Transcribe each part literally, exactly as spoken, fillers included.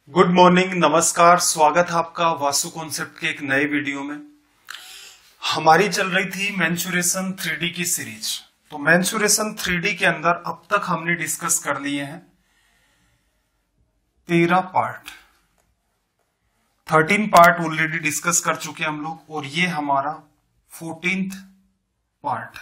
Good morning, नमस्कार, स्वागत है आपका वास्तु कॉन्सेप्ट के एक नए वीडियो में। हमारी चल रही थी मेंसुरेशन थ्री डी की सीरीज। तो मेंसुरेशन थ्री डी के अंदर अब तक हमने डिस्कस कर लिए हैं तेरह part, thirteen part already discuss कर चुके हैं हम लोग, और ये हमारा फोर्टीन्थ पार्ट।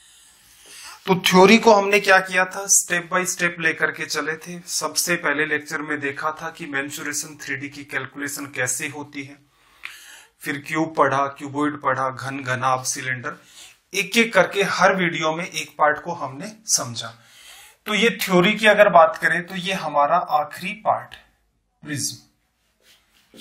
तो थ्योरी को हमने क्या किया था, स्टेप बाय स्टेप लेकर के चले थे। सबसे पहले लेक्चर में देखा था कि मेंसुरेशन थ्री डी की कैलकुलेशन कैसे होती है, फिर क्यूब पढ़ा, क्यूबॉइड पढ़ा, घन, घनाभ, सिलेंडर, एक एक करके हर वीडियो में एक पार्ट को हमने समझा। तो ये थ्योरी की अगर बात करें तो ये हमारा आखिरी पार्ट प्रिज्म।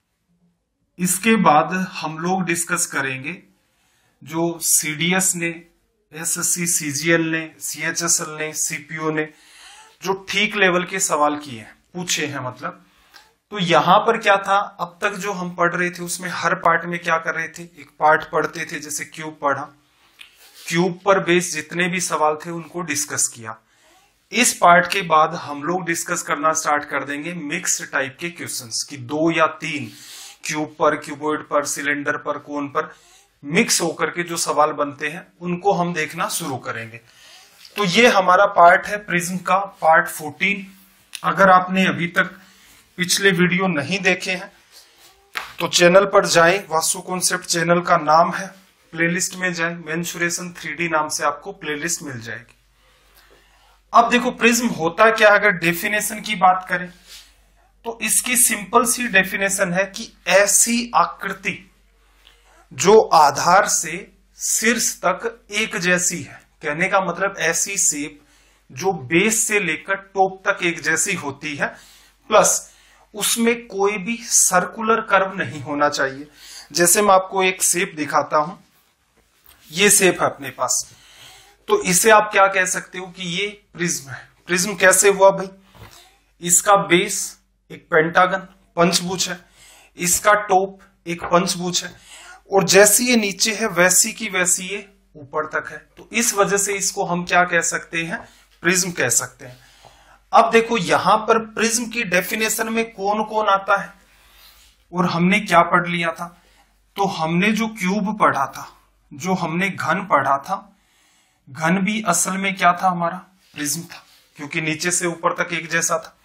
इसके बाद हम लोग डिस्कस करेंगे जो सीडीएस ने, एसएससी, सीजीएल ने, सीएचएसएल ने, सीपीओ ने जो ठीक लेवल के सवाल किए हैं, पूछे हैं मतलब। तो यहां पर क्या था, अब तक जो हम पढ़ रहे थे उसमें हर पार्ट में क्या कर रहे थे, एक पार्ट पढ़ते थे। जैसे क्यूब पढ़ा, क्यूब पर बेस जितने भी सवाल थे उनको डिस्कस किया। इस पार्ट के बाद हम लोग डिस्कस करना स्टार्ट कर देंगे मिक्स्ड टाइप के क्वेश्चंस की, दो या तीन क्यूब पर, क्यूबॉइड पर, सिलेंडर पर, कोन पर मिक्स होकर के जो सवाल बनते हैं उनको हम देखना शुरू करेंगे। तो ये हमारा पार्ट है प्रिज्म का, पार्ट फोर्टीन। अगर आपने अभी तक पिछले वीडियो नहीं देखे हैं तो चैनल पर जाएं, वास्तु कॉन्सेप्ट चैनल का नाम है, प्लेलिस्ट में जाएं, मेंसुरेशन थ्री डी नाम से आपको प्लेलिस्ट मिल जाएगी। अब देखो प्रिज्म होता क्या, अगर डेफिनेशन की बात करें तो इसकी सिंपल सी डेफिनेशन है कि ऐसी आकृति जो आधार से शीर्ष तक एक जैसी है। कहने का मतलब ऐसी शेप जो बेस से लेकर टॉप तक एक जैसी होती है, प्लस उसमें कोई भी सर्कुलर कर्व नहीं होना चाहिए। जैसे मैं आपको एक शेप दिखाता हूं, ये शेप है अपने पास, तो इसे आप क्या कह सकते हो कि ये प्रिज्म है। प्रिज्म कैसे हुआ भाई, इसका बेस एक पेंटागन, पंचभुज है, इसका टॉप एक पंचभुज है, और जैसी ये नीचे है वैसी की वैसी ये ऊपर तक है। तो इस वजह से इसको हम क्या कह सकते हैं, प्रिज्म कह सकते हैं। अब देखो यहां पर प्रिज्म की डेफिनेशन में कौन कौन आता है, और हमने क्या पढ़ लिया था। तो हमने जो क्यूब पढ़ा था, जो हमने घन पढ़ा था, घन भी असल में क्या था, हमारा प्रिज्म था, क्योंकि नीचे से ऊपर तक एक जैसा था।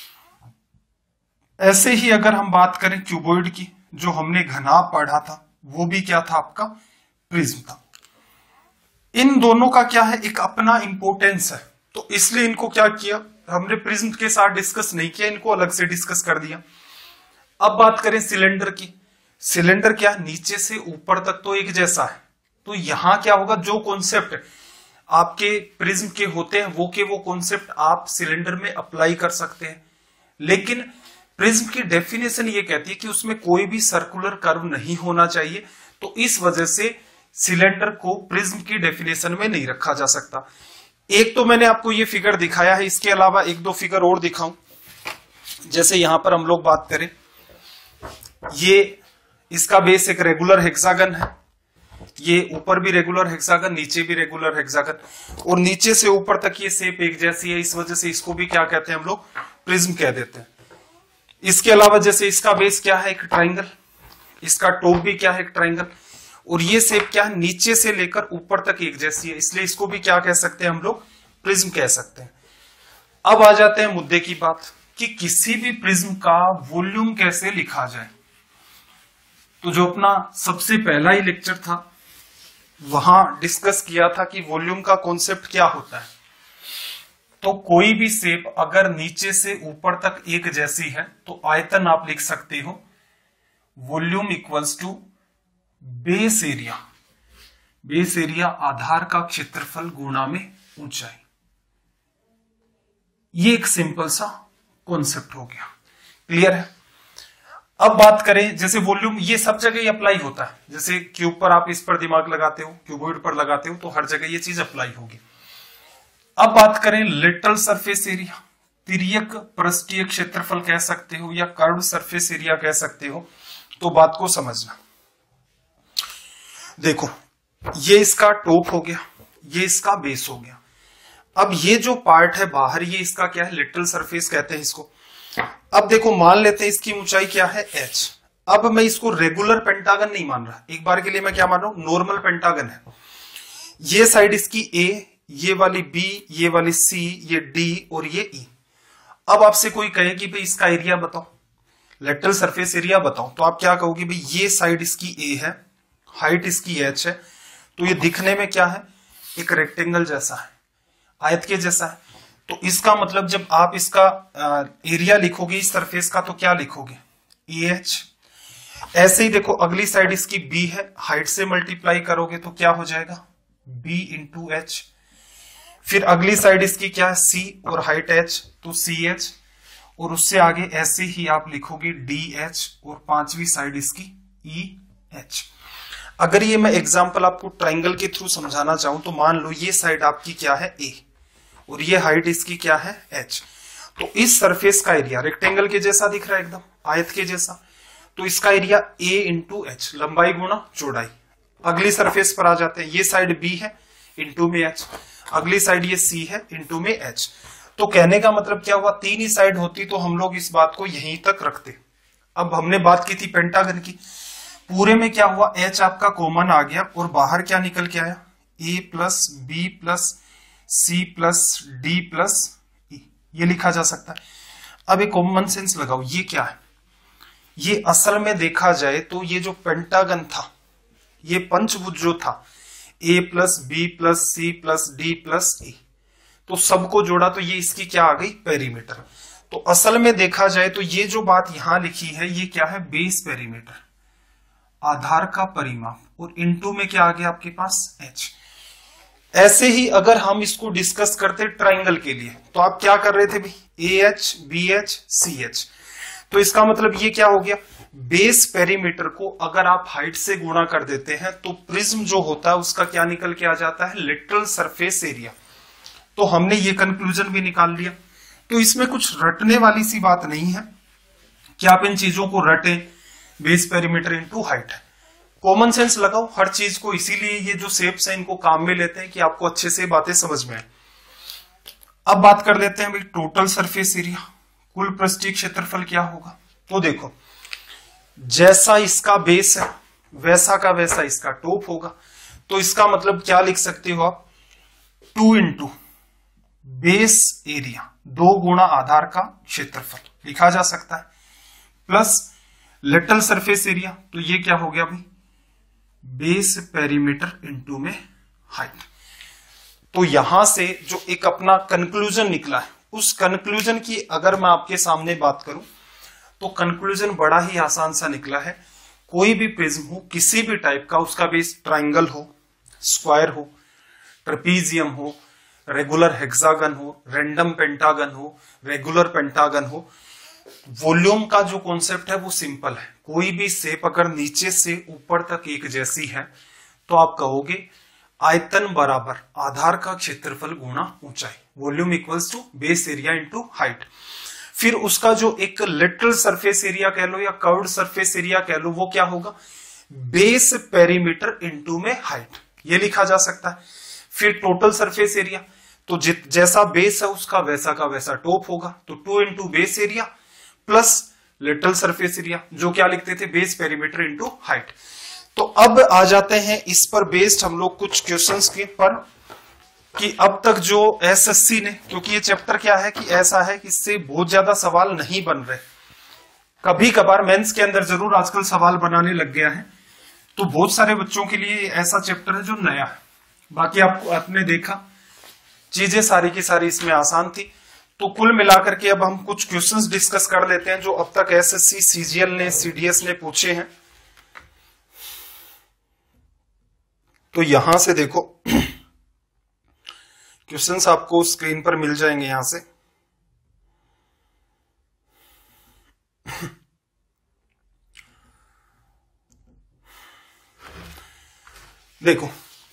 ऐसे ही अगर हम बात करें क्यूबॉइड की, जो हमने घनाभ पढ़ा था, वो भी क्या था, आपका प्रिज्म था। इन दोनों का क्या है, एक अपना इंपोर्टेंस है, तो इसलिए इनको क्या किया, हमने प्रिज्म के साथ डिस्कस नहीं किया, इनको अलग से डिस्कस कर दिया। अब बात करें सिलेंडर की। सिलेंडर क्या, नीचे से ऊपर तक तो एक जैसा है। तो यहां क्या होगा, जो कॉन्सेप्ट आपके प्रिज्म के होते हैं वो के वो कॉन्सेप्ट आप सिलेंडर में अप्लाई कर सकते हैं। लेकिन प्रिज्म की डेफिनेशन ये कहती है कि उसमें कोई भी सर्कुलर कर्व नहीं होना चाहिए। तो इस वजह से सिलेंडर को प्रिज्म की डेफिनेशन में नहीं रखा जा सकता। एक तो मैंने आपको ये फिगर दिखाया है, इसके अलावा एक दो फिगर और दिखाऊं। जैसे यहां पर हम लोग बात करें, ये इसका बेस एक रेगुलर हेक्सागन है, ये ऊपर भी रेगुलर हेक्सागन, नीचे भी रेगुलर हेक्सागन, और नीचे से ऊपर तक ये शेप एक जैसी है। इस वजह से इसको भी क्या कहते हैं हम लोग, प्रिज्म कह देते हैं। इसके अलावा जैसे इसका बेस क्या है, एक ट्राइंगल, इसका टॉप भी क्या है, एक ट्राइंगल, और ये शेप क्या है, नीचे से लेकर ऊपर तक एक जैसी है, इसलिए इसको भी क्या कह सकते हैं हम लोग, प्रिज्म कह सकते हैं। अब आ जाते हैं मुद्दे की बात कि किसी भी प्रिज्म का वॉल्यूम कैसे लिखा जाए। तो जो अपना सबसे पहला ही लेक्चर था वहां डिस्कस किया था कि वॉल्यूम का कॉन्सेप्ट क्या होता है। तो कोई भी शेप अगर नीचे से ऊपर तक एक जैसी है तो आयतन आप लिख सकते हो volume equals to base area. Base area आधार का क्षेत्रफल गुणा में ऊंचाई। ये एक सिंपल सा कॉन्सेप्ट हो गया, क्लियर है। अब बात करें, जैसे वॉल्यूम ये सब जगह ही अप्लाई होता है। जैसे क्यूब पर आप इस पर दिमाग लगाते हो, क्यूबॉइड पर लगाते हो, तो हर जगह ये चीज अप्लाई होगी। अब बात करें लेटरल सरफेस एरिया, तिर्यक पृष्ठीय क्षेत्रफल कह सकते हो या कर्व्ड सरफेस एरिया कह सकते हो। तो बात को समझना, देखो ये इसका टॉप हो गया, ये इसका बेस हो गया। अब ये जो पार्ट है बाहर, ये इसका क्या है, लेटरल सरफेस कहते हैं इसको। अब देखो मान लेते हैं इसकी ऊंचाई क्या है h। अब मैं इसको रेगुलर पेंटागन नहीं मान रहा, एक बार के लिए मैं क्या मान रहा हूं, नॉर्मल पेंटागन है। ये साइड इसकी a, ये वाली b, ये वाली c, ये d और ये e। अब आपसे कोई कहे कि भाई इसका एरिया बताओ, लेटरल सरफेस एरिया बताओ, तो आप क्या कहोगे, भाई ये साइड इसकी a है, हाइट इसकी h है, तो ये दिखने में क्या है, एक रेक्टेंगल जैसा है, आयत के जैसा है। तो इसका मतलब जब आप इसका एरिया लिखोगे इस सरफेस का तो क्या लिखोगे, ए एच। ऐसे ही देखो अगली साइड इसकी b है, हाइट से मल्टीप्लाई करोगे तो क्या हो जाएगा, b इंटू एच। फिर अगली साइड इसकी क्या है, c और हाइट h, तो सी एच, और उससे आगे ऐसे ही आप लिखोगे डी एच, और पांचवी साइड इसकी ई एच। अगर ये मैं एग्जांपल आपको ट्रायंगल के थ्रू समझाना चाहूं तो मान लो ये साइड आपकी क्या है a, और ये हाइट इसकी क्या है h। तो इस सरफेस का एरिया रेक्टेंगल के जैसा दिख रहा है, एकदम आयत के जैसा, तो इसका एरिया a इंटू एच, लंबाई गुणा चौड़ाई। अगली सरफेस पर आ जाते हैं, ये साइड b है, इंटू में h, अगली साइड ये c है, इंटू में h। तो कहने का मतलब क्या हुआ, तीन ही साइड होती तो हम लोग इस बात को यहीं तक रखते। अब हमने बात की थी पेंटागन की, पूरे में क्या हुआ, h आपका कॉमन आ गया और बाहर क्या निकल के आया, a plus B plus C plus D plus E, ये लिखा जा सकता है। अब एक कॉमन सेंस लगाओ, ये क्या है, ये असल में देखा जाए तो ये जो पेंटागन था, ये पंचभुज जो था, a plus B plus C plus D plus E, तो सबको जोड़ा तो ये इसकी क्या आ गई, पेरीमीटर। तो असल में देखा जाए तो ये जो बात यहां लिखी है ये क्या है, बेस पेरीमीटर, आधार का परिमाप, और इनटू में क्या आ गया आपके पास, h। ऐसे ही अगर हम इसको डिस्कस करते ट्राइंगल के लिए तो आप क्या कर रहे थे भाई, A H B H C H. तो इसका मतलब ये क्या हो गया, बेस पेरीमीटर को अगर आप हाइट से गुणा कर देते हैं तो प्रिज्म जो होता है उसका क्या निकल के आ जाता है, लेटरल सरफेस एरिया। तो हमने ये कंक्लूजन भी निकाल लिया। तो इसमें कुछ रटने वाली सी बात नहीं है कि आप इन चीजों को रटें, बेस पेरीमीटर इनटू हाइट है, कॉमन सेंस लगाओ हर चीज को। इसीलिए ये जो शेप्स हैं इनको काम में लेते हैं कि आपको अच्छे से बातें समझ में आए। अब बात कर लेते हैं भाई टोटल सरफेस एरिया, कुल पृष्ठीय क्षेत्रफल क्या होगा। तो देखो जैसा इसका बेस है वैसा का वैसा इसका टॉप होगा। तो इसका मतलब क्या लिख सकते हो आप, टू इंटू बेस एरिया, दो गुणा आधार का क्षेत्रफल लिखा जा सकता है, प्लस लेटरल सरफेस एरिया, तो ये क्या हो गया भाई, बेस पेरीमीटर इंटू में हाइट। तो यहां से जो एक अपना कंक्लूजन निकला है, उस कंक्लूजन की अगर मैं आपके सामने बात करूं तो कंक्लूजन बड़ा ही आसान सा निकला है। कोई भी प्रिज्म हो किसी भी टाइप का, उसका बेस ट्राइंगल हो, स्क्वायर हो, ट्रेपीजियम हो, रेगुलर हेक्सागन हो, रैंडम पेंटागन हो, रेगुलर पेंटागन हो, वॉल्यूम का जो कॉन्सेप्ट है वो सिंपल है। कोई भी शेप अगर नीचे से ऊपर तक एक जैसी है तो आप कहोगे आयतन बराबर आधार का क्षेत्रफल गुणा ऊंचाई, volume equals to base area into height. फिर उसका जो एक लेटरल सरफेस एरिया कह लो या कर्व्ड सरफेस एरिया कह लो, वो क्या होगा, बेस पेरीमीटर इनटू में हाइट, ये लिखा जा सकता है। फिर टोटल सरफेस एरिया, तो जैसा बेस है उसका वैसा का वैसा टॉप होगा, तो two into base area plus lateral surface area, जो क्या लिखते थे, बेस पेरीमीटर इनटू हाइट। तो अब आ जाते हैं इस पर बेस्ड हम लोग कुछ क्वेश्चंस के पर कि अब तक जो एसएससी ने, क्योंकि ये चैप्टर क्या है कि ऐसा है कि इससे बहुत ज्यादा सवाल नहीं बन रहे, कभी कभार मेंस के अंदर जरूर आजकल सवाल बनाने लग गया है। तो बहुत सारे बच्चों के लिए ऐसा चैप्टर है जो नया है, बाकी आपको आपने देखा चीजें सारी की सारी इसमें आसान थी। तो कुल मिलाकर के अब हम कुछ क्वेश्चंस डिस्कस कर लेते हैं जो अब तक एसएससी, सीजीएल ने, सीडीएस ने पूछे हैं। तो यहां से देखो क्वेश्चंस आपको स्क्रीन पर मिल जाएंगे यहां से। देखो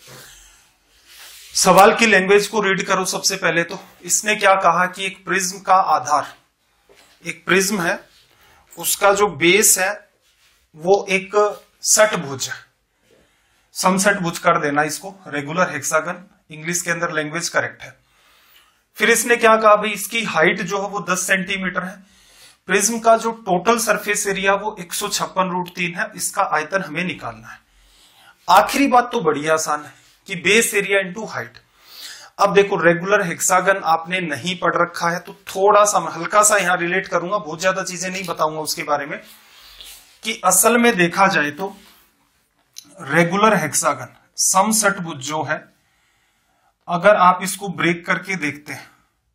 सवाल की लैंग्वेज को रीड करो सबसे पहले। तो इसने क्या कहा कि एक प्रिज्म का आधार, एक प्रिज्म है, उसका जो बेस है वो एक षटभुज है, समषटभुज कर देना इसको, रेगुलर हेक्सागन, इंग्लिश के अंदर लैंग्वेज करेक्ट है। फिर इसने क्या कहा भाई, इसकी हाइट जो है वो दस सेंटीमीटर है, प्रिज्म का जो टोटल सरफेस एरिया वो एक सौ छप्पन रूट तीन है, इसका आयतन हमें निकालना है। आखिरी बात तो बड़ी आसान है कि बेस एरिया इंटू हाइट। अब देखो रेगुलर हेक्सागन आपने नहीं पढ़ रखा है तो थोड़ा सा हल्का सा यहां रिलेट करूंगा, बहुत ज्यादा चीजें नहीं बताऊंगा उसके बारे में, कि असल में देखा जाए तो रेगुलर हेक्सागन समषटभुज जो है, अगर आप इसको ब्रेक करके देखते हैं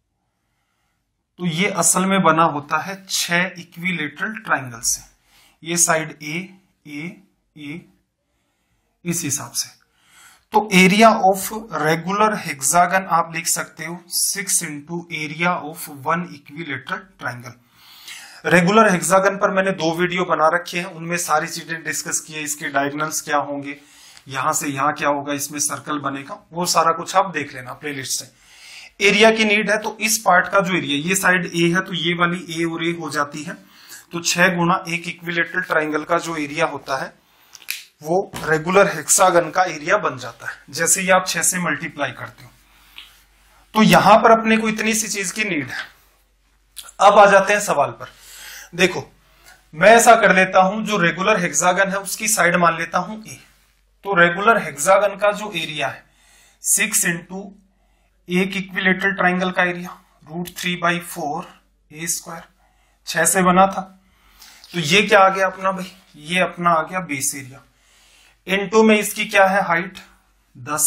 तो ये असल में बना होता है छह इक्विलेटरल ट्राइंगल से। ये साइड ए ए ए इस हिसाब से। तो एरिया ऑफ रेगुलर हेक्सागन आप लिख सकते हो six into area of one equilateral triangle. Regular hexagon पर मैंने दो वीडियो बना रखे हैं, उनमें सारी चीजें डिस्कस की है, इसके डायगोनल्स क्या होंगे, यहां से यहां क्या होगा, इसमें सर्कल बनेगा, वो सारा कुछ आप देख लेना प्लेलिस्ट से। एरिया की नीड है तो इस पार्ट का जो एरिया, ये साइड ए है तो ये वाली ए और ए हो जाती है, तो छह गुना एक इक्विलेटरल ट्राइंगल का जो एरिया होता है वो रेगुलर हेक्सागन का एरिया बन जाता है, जैसे ही आप छह से मल्टीप्लाई करते हो। तो यहां पर अपने को इतनी सी चीज की नीड है। अब आ जाते हैं सवाल पर। देखो मैं ऐसा कर लेता हूं, जो रेगुलर हेक्सागन है उसकी साइड मान लेता हूं ए। तो रेगुलर हेक्सागन का जो एरिया है सिक्स इंटू एक इक्विलेटरल ट्राइंगल का area root three by four A square, छह से बना था। तो ये क्या आ गया अपना भाई, ये अपना आ गया बेस एरिया। इनटू में इसकी क्या है हाइट दस,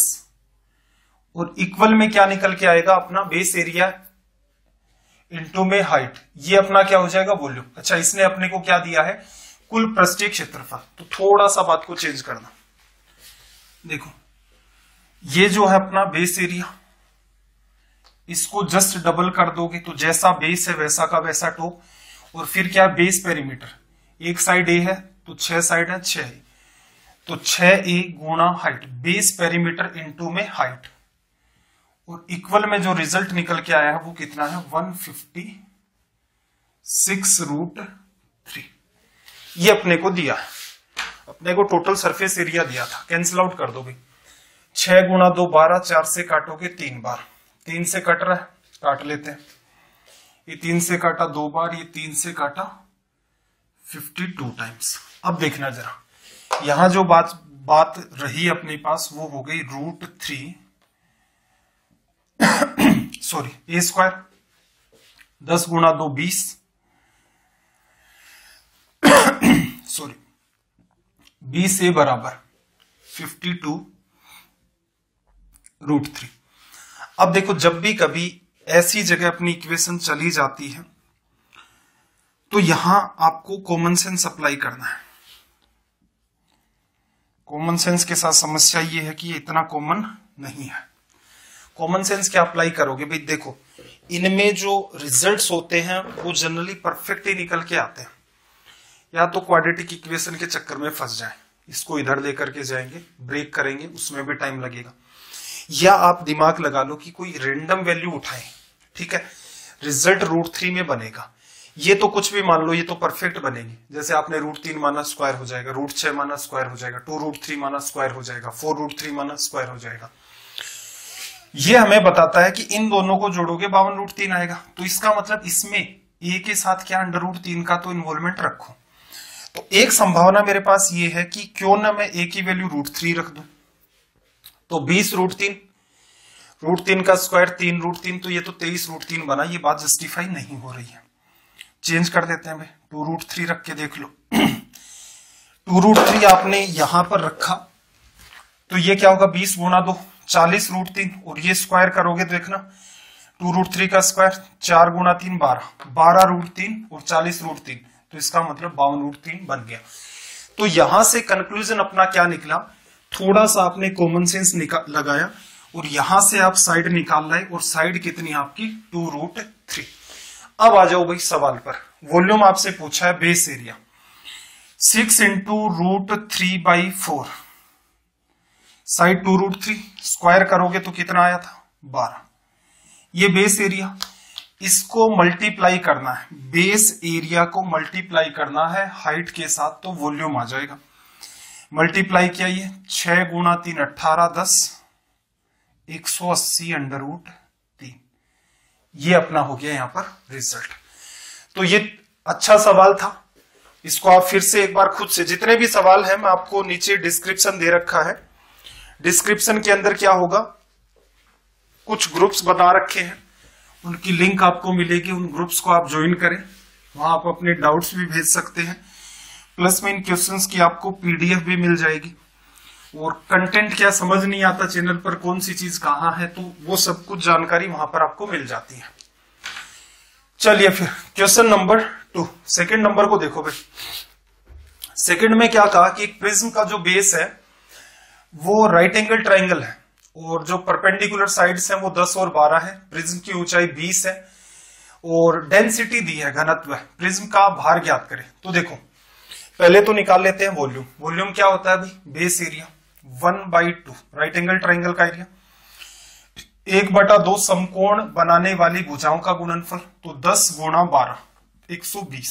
और इक्वल में क्या निकल के आएगा अपना बेस एरिया इनटू में हाइट, ये अपना क्या हो जाएगा वॉल्यूम। अच्छा इसने अपने को क्या दिया है, कुल पृष्ठीय क्षेत्रफल। तो थोड़ा सा बात को चेंज करना, देखो ये जो है अपना बेस एरिया, इसको जस्ट डबल कर दोगे तो जैसा बेस है वैसा का वैसा टॉप, और फिर क्या बेस पेरीमीटर, एक साइड ए है तो छह साइड है छह, तो छह ए गुणा हाइट, बेस पेरीमीटर इनटू में हाइट, और इक्वल में जो रिजल्ट निकल के आया है वो कितना है one fifty six root three. ये अपने को दिया है, अपने को टोटल सरफेस एरिया दिया था। कैंसिल आउट कर दो भाई, छह गुणा दो बारह, चार से काटोगे तीन बार, तीन से कट रहा है काट लेते हैं, ये तीन से काटा दो बार, ये तीन से काटा फिफ्टी टू टाइम्स। अब देखना जरा, यहां जो बात बात रही अपने पास वो हो गई root three sorry A square, दस गुणा दो बीस सॉरी बीस ए बराबर फिफ्टी टू रूट थ्री। अब देखो जब भी कभी ऐसी जगह अपनी इक्वेशन चली जाती है तो यहां आपको कॉमन सेंस अप्लाई करना है। कॉमन सेंस के साथ समस्या ये है कि ये इतना कॉमन नहीं है। कॉमन सेंस क्या अप्लाई करोगे भाई, देखो इनमें जो रिजल्ट्स होते हैं वो जनरली परफेक्ट ही निकल के आते हैं, या तो क्वाड्रेटिक इक्वेशन के चक्कर में फंस जाए, इसको इधर लेकर के जाएंगे ब्रेक करेंगे उसमें भी टाइम लगेगा, या आप दिमाग लगा लो कि कोई रेंडम वैल्यू उठाएं, ठीक है, रिजल्ट रूट थ्री में बनेगा। ये तो कुछ भी मान लो, ये तो परफेक्ट बनेगी, जैसे आपने रूट तीन माना स्क्वायर हो जाएगा, रूट छह माना स्क्वायर हो जाएगा, टू रूट थ्री माना स्क्वायर हो जाएगा, फोर रूट थ्री माना स्क्वायर हो जाएगा। ये हमें बताता है कि इन दोनों को जोड़ोगे बावन रूट तीन आएगा, तो इसका मतलब इसमें ए के साथ क्या अंडर रूट तीन का तो इन्वॉल्वमेंट रखो। तो एक संभावना मेरे पास ये है कि क्यों ना मैं ए की वैल्यू रूट थ्री रख दूं, तो बीस रूट तीन, रूट तीन का स्क्वायर तीन रूट तीन, तो ये तो तेईस रूट तीन बना। ये बात जस्टिफाई नहीं हो रही है, चेंज कर देते हैं भाई, टू रूट थ्री रख के देख लो। टू रूट थ्री आपने यहां पर रखा तो ये क्या होगा, बीस गुणा दो चालीस रूट तीन, और ये स्क्वायर करोगे तो देखना टू रूट थ्री का स्क्वायर चार गुणा तीन बारह, बारह रूट तीन और चालीस रूट तीन, तो इसका मतलब बावन रूट तीन बन गया। तो यहां से कंक्लूजन अपना क्या निकला, थोड़ा सा आपने कॉमन सेंस लगाया और यहां से आप साइड निकाल लाए, और साइड कितनी आपकी टू रूट थ्री। अब आ जाओ भाई सवाल पर, वॉल्यूम आपसे पूछा है base area, six into root three by four, side two root three, square करोगे तो कितना आया था बारह। ये बेस एरिया, इसको मल्टीप्लाई करना है, बेस एरिया को मल्टीप्लाई करना है हाइट के साथ, तो वॉल्यूम आ जाएगा। मल्टीप्लाई किया, ये छह गुणा तीन अट्ठारह, दस, एक सौ अस्सी अंडर रूट तीन, ये अपना हो गया यहां पर रिजल्ट। तो ये अच्छा सवाल था, इसको आप फिर से एक बार खुद से, जितने भी सवाल हैं मैं आपको नीचे डिस्क्रिप्शन दे रखा है, डिस्क्रिप्शन के अंदर क्या होगा, कुछ ग्रुप्स बना रखे हैं, उनकी लिंक आपको मिलेगी, उन ग्रुप्स को आप ज्वाइन करें, वहां आप अपने डाउट्स भी भेज सकते हैं, प्लस में इन क्वेश्चंस की आपको पीडीएफ भी मिल जाएगी, और कंटेंट क्या समझ नहीं आता चैनल पर कौन सी चीज कहाँ है, तो वो सब कुछ जानकारी वहां पर आपको मिल जाती है। चलिए फिर question number two, second number को देखो भाई। सेकंड में क्या कहा कि एक प्रिज्म का जो बेस है वो राइट एंगल ट्राइंगल है, और जो परपेंडिकुलर साइड्स हैं वो दस और बारह है, प्रिज्म की ऊंचाई बीस है, और डेंसिटी दी है, घनत्व, प्रिज्म का भार ज्ञात करें। तो देखो पहले तो निकाल लेते हैं वॉल्यूम। वॉल्यूम क्या होता है भाई, base area one by two, right angle triangle का एरिया, एक बटा दो समकोण बनाने वाली भुजाओं का गुणनफल, तो दस गुणा बारह एक सौ बीस,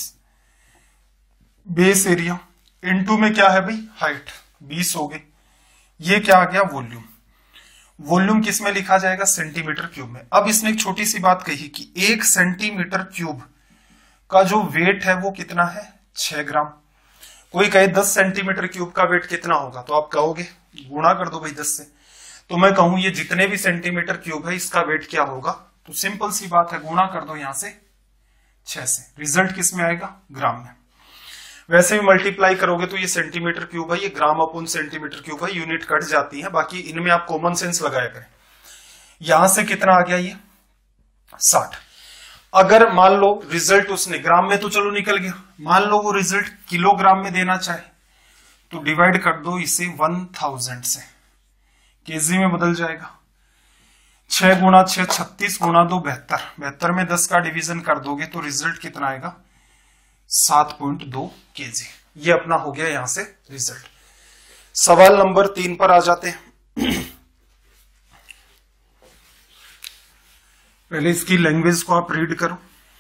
बेस एरिया इनटू में क्या है भाई, हाइट बीस हो गई, ये क्या आ गया वॉल्यूम। वॉल्यूम किस में लिखा जाएगा, सेंटीमीटर क्यूब में। अब इसने एक छोटी सी बात कही कि एक सेंटीमीटर क्यूब का जो वेट है वो कितना है, छह ग्राम। कोई कहे दस सेंटीमीटर क्यूब का वेट कितना होगा, तो आप कहोगे गुणा कर दो भाई दस से, तो मैं कहूं ये जितने भी सेंटीमीटर क्यूब है इसका वेट क्या होगा, तो सिंपल सी बात है, गुणा कर दो यहां से छह से, रिजल्ट किस में आएगा, ग्राम में। वैसे भी मल्टीप्लाई करोगे तो ये सेंटीमीटर क्यूब है, ये ग्राम अपॉन सेंटीमीटर क्यूब है, यूनिट कट जाती है, बाकी इनमें आप कॉमन सेंस लगाया करें। यहां से कितना आ गया ये साठ। अगर मान लो रिजल्ट उसने ग्राम में तो चलो निकल गया, मान लो वो रिजल्ट किलोग्राम में देना चाहे तो डिवाइड कर दो इसे वन थाउजेंड से, केजी में बदल जाएगा। छह गुणा छह छत्तीस, गुणा दो बहत्तर, बहत्तर में दस का डिवीजन कर दोगे तो रिजल्ट कितना आएगा, सात पॉइंट दो केजी। ये अपना हो गया यहां से रिजल्ट। सवाल नंबर तीन पर आ जाते हैं। पहले इसकी लैंग्वेज को आप रीड करो।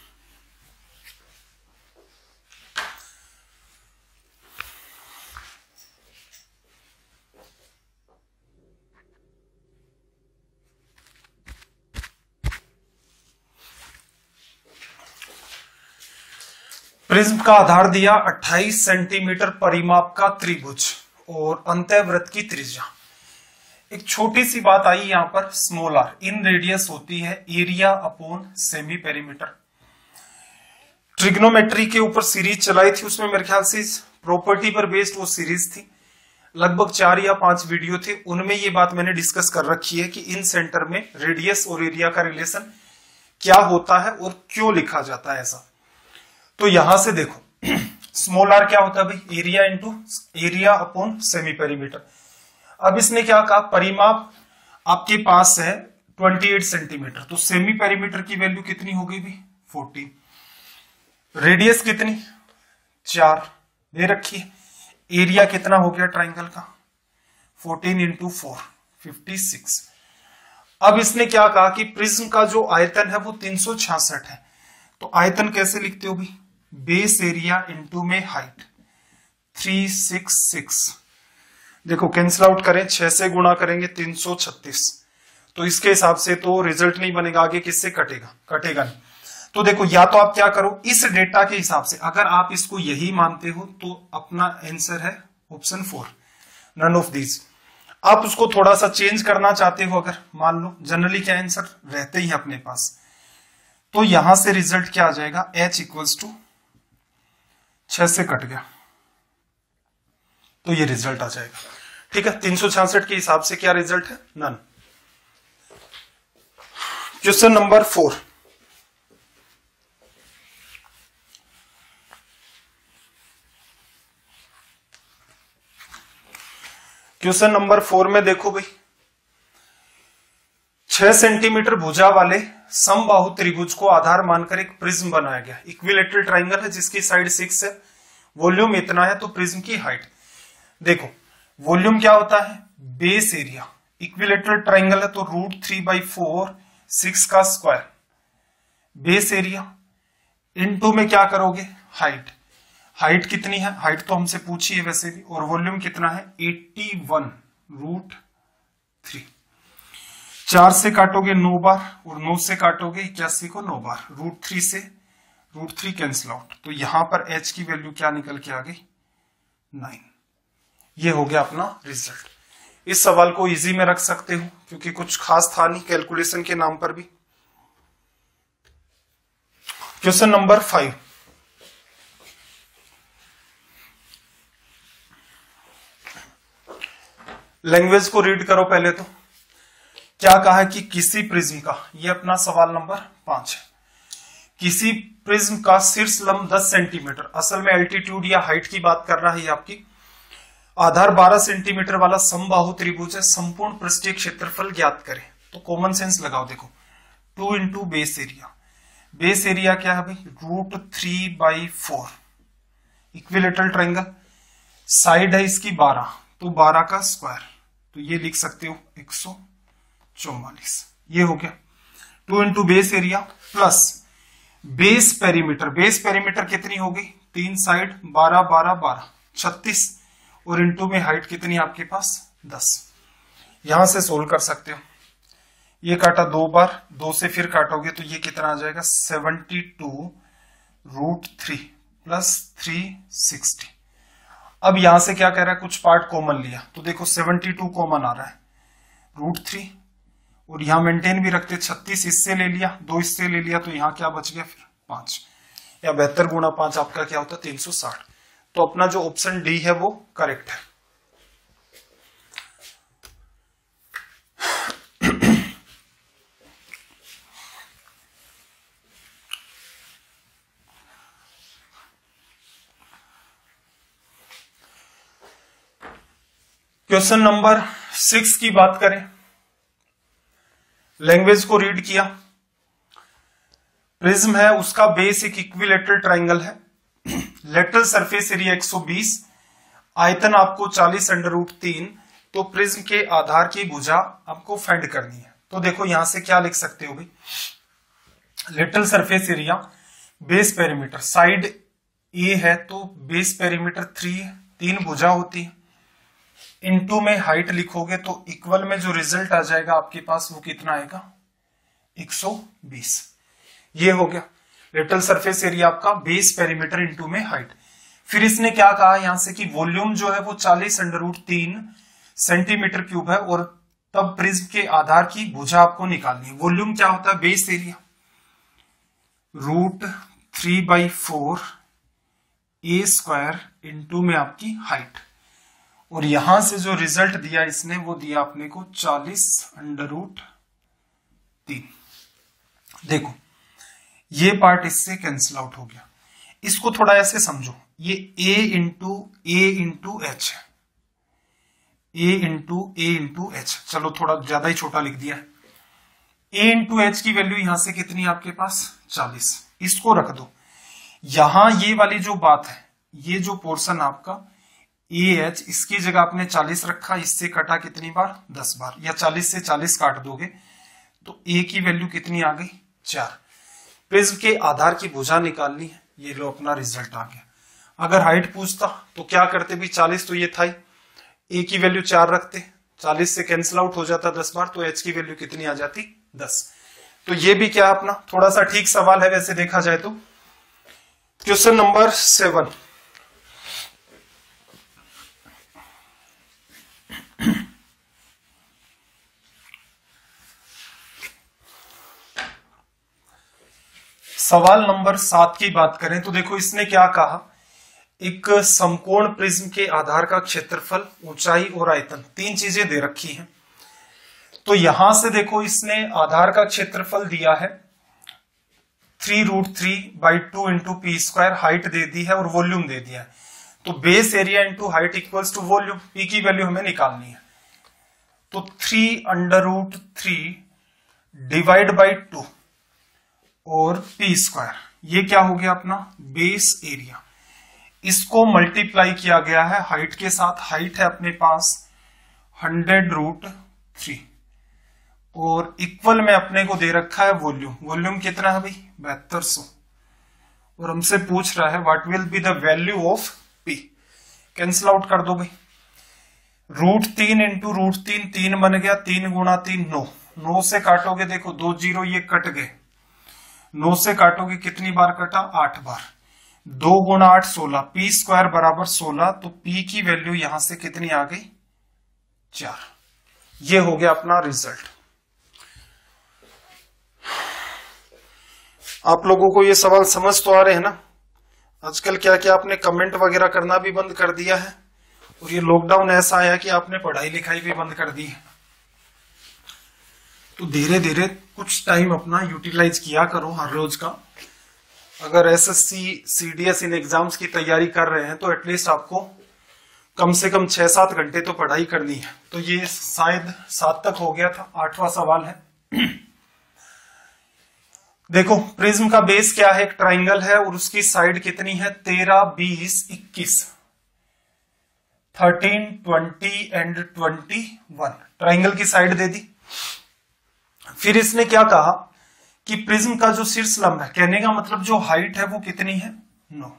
प्रिज्म का आधार दिया अट्ठाईस सेंटीमीटर परिमाप का त्रिभुज और अंतःवृत्त की त्रिज्या। एक छोटी सी बात आई यहां पर, स्मॉल आर इन रेडियस होती है area upon semi perimeter. Trigonometry के ऊपर सीरीज चलाई थी, उसमें मेरे ख्याल से प्रॉपर्टी पर बेस्ड वो सीरीज थी, लगभग चार या पांच वीडियो थे, उनमें ये बात मैंने डिस्कस कर रखी है कि इन सेंटर में रेडियस और एरिया का रिलेशन क्या होता है और क्यों लिखा जाता है ऐसा। तो यहां से देखो स्मॉल आर क्या होता है भाई, area into area upon semi perimeter. अब इसने क्या कहा, परिमाप आपके पास है अट्ठाईस सेंटीमीटर, तो सेमी पेरीमीटर की वैल्यू कितनी हो गई भाई, चौदह। रेडियस कितनी, चार दे रखी है। एरिया कितना हो गया ट्राइंगल का, चौदह इंटू फोर, फिफ्टी सिक्स। अब इसने क्या कहा कि प्रिज्म का जो आयतन है वो तीन सौ छियासठ है, तो आयतन कैसे लिखते हो भाई, बेस एरिया इंटू में हाइट, थ्री सिक्स सिक्स। देखो कैंसिल आउट करें, छह से गुणा करेंगे तीन सौ छत्तीस, तो इसके हिसाब से तो रिजल्ट नहीं बनेगा, आगे किससे कटेगा, कटेगा नहीं। तो देखो या तो आप क्या करो, इस डेटा के हिसाब से अगर आप इसको यही मानते हो तो अपना आंसर है option four, none of these. आप उसको थोड़ा सा चेंज करना चाहते हो, अगर मान लो जनरली क्या आंसर रहते ही अपने पास, तो यहां से रिजल्ट क्या आ जाएगा, एच इक्वल्स टू छह से कट गया, तो ये रिजल्ट आ जाएगा। ठीक है, तीन सौ छियासठ के हिसाब से क्या रिजल्ट है, none. Question number four, question number four में देखो भाई, छह सेंटीमीटर भुजा वाले समबाहु त्रिभुज को आधार मानकर एक प्रिज्म बनाया गया। इक्विलेटरल ट्राइंगल है जिसकी साइड सिक्स है, वॉल्यूम इतना है, तो प्रिज्म की हाइट देखो, वॉल्यूम क्या होता है, बेस एरिया, इक्विलेटरल ट्राइंगल है तो root three by four six का स्क्वायर, बेस एरिया इनटू में क्या करोगे, हाइट। हाइट कितनी है, हाइट तो हमसे पूछी है वैसे भी, और वॉल्यूम कितना है, इक्यासी रूट थ्री। चार से काटोगे नौ बार और नौ से काटोगे इक्यासी को नौ बार, रूट थ्री से रूट थ्री कैंसिल आउट, तो यहां पर h की वैल्यू क्या निकल के आ गई, नाइन। ये हो गया अपना रिजल्ट। इस सवाल को इजी में रख सकते हो क्योंकि कुछ खास था नहीं कैलकुलेशन के नाम पर भी। क्वेश्चन नंबर फाइव, लैंग्वेज को रीड करो पहले तो। क्या कहा है कि किसी प्रिज्म का, ये अपना सवाल नंबर पांच है, किसी प्रिज्म का शीर्ष लंब दस सेंटीमीटर, असल में एल्टीट्यूड या हाइट की बात कर रहा है ये आपकी, आधार बारह सेंटीमीटर वाला समबाहु त्रिभुज है, संपूर्ण पृष्ठीय क्षेत्रफल ज्ञात करें। तो कॉमन सेंस लगाओ, देखो two into base area, base area क्या है भाई, root three by four, equilateral triangle, side है इसकी बारह, तो बारह का स्क्वायर, तो ये लिख सकते हो एक सौ चौवालीस। ये हो गया two into base area plus base perimeter, base perimeter कितनी होगी, तीन साइड बारह बारह बारह छत्तीस, और इंटू में हाइट कितनी आपके पास दस। यहां से सोल्व कर सकते हो, ये काटा दो बार, दो से फिर काटोगे तो ये कितना आ जाएगा, seventy two root three plus three sixty. अब यहां से क्या कह रहा है, कुछ पार्ट कॉमन लिया, तो देखो सेवेंटी टू कॉमन आ रहा है, रूट थ्री, और यहां मेंटेन भी रखते, छत्तीस इससे ले लिया, दो इससे ले लिया, तो यहां क्या बच गया फिर पांच, या बेहतर गुणा पांच आपका क्या होता है, तीन सौ साठ। तो अपना जो ऑप्शन डी है वो करेक्ट है। क्वेश्चन नंबर सिक्स की बात करें, लैंग्वेज को रीड किया, प्रिज्म है, उसका बेस एक इक्विलेटरल ट्रायंगल है, लेटरल सरफेस एरिया एक सौ बीस, आयतन आपको चालीस अंडर रूट तीन, तो प्रिज्म के आधार की भुजा आपको फाइंड करनी है। तो देखो यहां से क्या लिख सकते हो भाई, lateral surface area, base perimeter, side ए है तो बेस पेरीमीटर थ्री, तीन भुजा होती है, इनटू में हाइट लिखोगे तो इक्वल में जो रिजल्ट आ जाएगा आपके पास वो कितना आएगा, एक सौ बीस। ये हो गया लेटरल सरफेस एरिया आपका, बेस पेरीमीटर इनटू में हाइट। फिर इसने क्या कहा यहां से कि वॉल्यूम जो है वो चालीस अंडर रूट तीन सेंटीमीटर क्यूब है, और तब प्रिज्म के आधार की भुजा आपको निकालनी है। वॉल्यूम क्या होता है, base area root three by four A square into में आपकी हाइट, और यहां से जो रिजल्ट दिया इसने वो दिया अपने को चालीस अंडर रूट तीन। देखो ये पार्ट इससे कैंसिल आउट हो गया, इसको थोड़ा ऐसे समझो, ये a into a into h है, a into a into h, चलो थोड़ा ज्यादा ही छोटा लिख दिया है। a इंटू एच की वैल्यू यहां से कितनी आपके पास चालीस, इसको रख दो। यहां ये वाली जो बात है, ये जो पोर्शन आपका ए एच, इसकी जगह आपने चालीस रखा, इससे कटा कितनी बार, दस बार, या चालीस से चालीस काट दोगे तो a की वैल्यू कितनी आ गई, चार। प्रिज्म के आधार की भुजा निकालनी है, ये लो अपना रिजल्ट आ गया। अगर हाइट पूछता तो क्या करते भी, चालीस तो ये था ही, a की वैल्यू चार रखते, चालीस से कैंसिल आउट हो जाता दस बार, तो h की वैल्यू कितनी आ जाती, दस। तो ये भी क्या अपना थोड़ा सा ठीक सवाल है वैसे देखा जाए तो। क्वेश्चन नंबर सेवन, सवाल नंबर सात की बात करें तो देखो इसने क्या कहा, एक समकोण प्रिज्म के आधार का क्षेत्रफल, ऊंचाई और आयतन, तीन चीजें दे रखी हैं। तो यहां से देखो इसने आधार का क्षेत्रफल दिया है three root three by two into p square, height दे दी है और वॉल्यूम दे दिया है। तो base area into height equals to volume, p की वैल्यू हमें निकालनी है। तो three under root three divide by two और पी स्क्वायर, ये क्या हो गया अपना बेस एरिया। इसको मल्टीप्लाई किया गया है हाइट के साथ, हाइट है अपने पास हंड्रेड रूट थ्री, और इक्वल में अपने को दे रखा है वॉल्यूम। वॉल्यूम कितना है भाई, बहत्तर सौ, और हमसे पूछ रहा है what will be the value of p. Cancel out कर दो भाई, रूट तीन इंटू रूट तीन, तीन बन गया, तीन गुणा तीन नौ, नौ से काटोगे देखो दो जीरो ये कट गए, नौ से काटोगे कितनी बार कटा, आठ बार। दो गुणा आठ सोलह, पी स्क्वायर बराबर सोलह, तो पी की वैल्यू यहां से कितनी आ गई, चार। ये हो गया अपना रिजल्ट। आप लोगों को ये सवाल समझ तो आ रहे हैं ना। आजकल क्या क्या आपने कमेंट वगैरह करना भी बंद कर दिया है, और ये लॉकडाउन ऐसा आया कि आपने पढ़ाई लिखाई भी बंद कर दी है। तो धीरे धीरे कुछ टाइम अपना यूटिलाइज किया करो हर रोज का। अगर एसएससी सीडीएस इन एग्जाम्स की तैयारी कर रहे हैं तो एटलीस्ट आपको कम से कम छह सात घंटे तो पढ़ाई करनी है। तो ये शायद सात तक हो गया था, आठवां सवाल है। देखो प्रिज्म का बेस क्या है, एक ट्राइंगल है और उसकी साइड कितनी है, तेरह, बीस, इक्कीस, thirteen, twenty and twenty one. Triangle की साइड दे दी। फिर इसने क्या कहा कि प्रिज्म का जो शीर्ष लंब है, कहने का मतलब जो हाइट है वो कितनी है, नौ।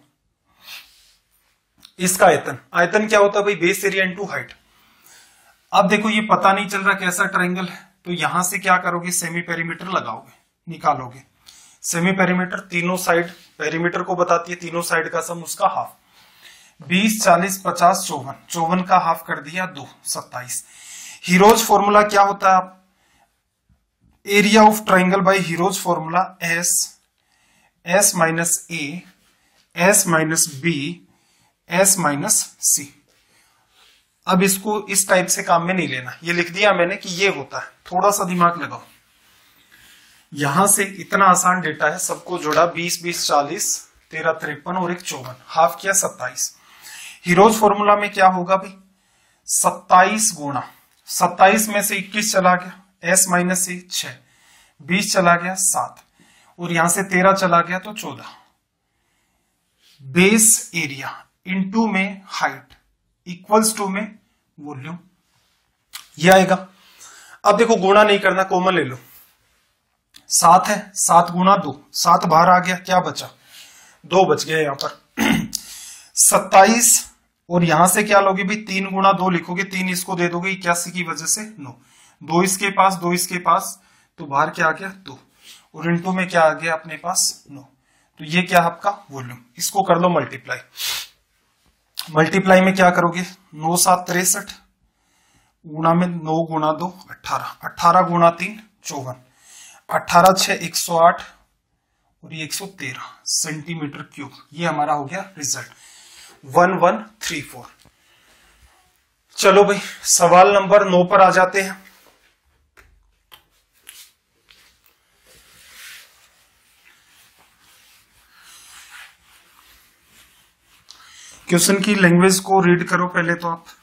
इसका आयतन, आयतन क्या होता है भाई, बेस एरिया इंटू हाइट। अब देखो ये पता नहीं चल रहा कैसा ट्राइंगल है, तो यहां से क्या करोगे, सेमी पेरीमीटर लगाओगे, निकालोगे। सेमी पेरीमीटर तीनों साइड पेरीमीटर को बताती है, तीनों साइड का सम उसका हाफ। बीस, चालीस, पचास, चौवन, चौवन का हाफ कर दिया दो, सत्ताईस। हीरोज फॉर्मूला क्या होता है, area of triangle by hero's formula, s s minus a, s minus b, s minus c. अब इसको इस टाइप से काम में नहीं लेना, ये लिख दिया मैंने कि ये होता है। थोड़ा सा दिमाग लगाओ, यहां से इतना आसान डेटा है, सबको जोड़ा, बीस, बीस, चालीस, तेरह, तिरपन और एक चौवन, हाफ किया सत्ताईस। हीरोज फॉर्मूला में क्या होगा भाई, सत्ताईस गुणा, सत्ताईस में से इक्कीस चला गया, एस माइनस सी छह, बीस चला गया सात, और यहां से तेरह चला गया तो चौदह। बेस एरिया इनटू में हाइट इक्वल्स टू में वॉल्यूम, ये आएगा। अब देखो गुणा नहीं करना, कॉमन ले लो। सात है, सात गुणा दो, सात बाहर आ गया, क्या बचा, दो बच गया यहां पर। सत्ताईस, और यहां से क्या लोगे भाई, तीन गुणा दो लिखोगे, तीन इसको दे दोगे, इक्यासी की वजह से नौ, दो इसके पास, दो इसके पास, तो बाहर क्या आ गया, दो, और इनटू में क्या आ गया अपने पास, नौ। तो ये क्या आपका वॉल्यूम। इसको कर लो मल्टीप्लाई। मल्टीप्लाई में क्या करोगे, नौ सात तिरसठ, गुणा में नौ गुणा दो अट्ठारह, अट्ठारह गुणा तीन चौवन, अट्ठारह छह एक सौ आठ, और ये एक सौ तेरह सेंटीमीटर क्यूब। ये हमारा हो गया result, one one three four. चलो भाई सवाल नंबर नौ पर आ जाते हैं। क्वेश्चन की लैंग्वेज को रीड करो पहले तो आप।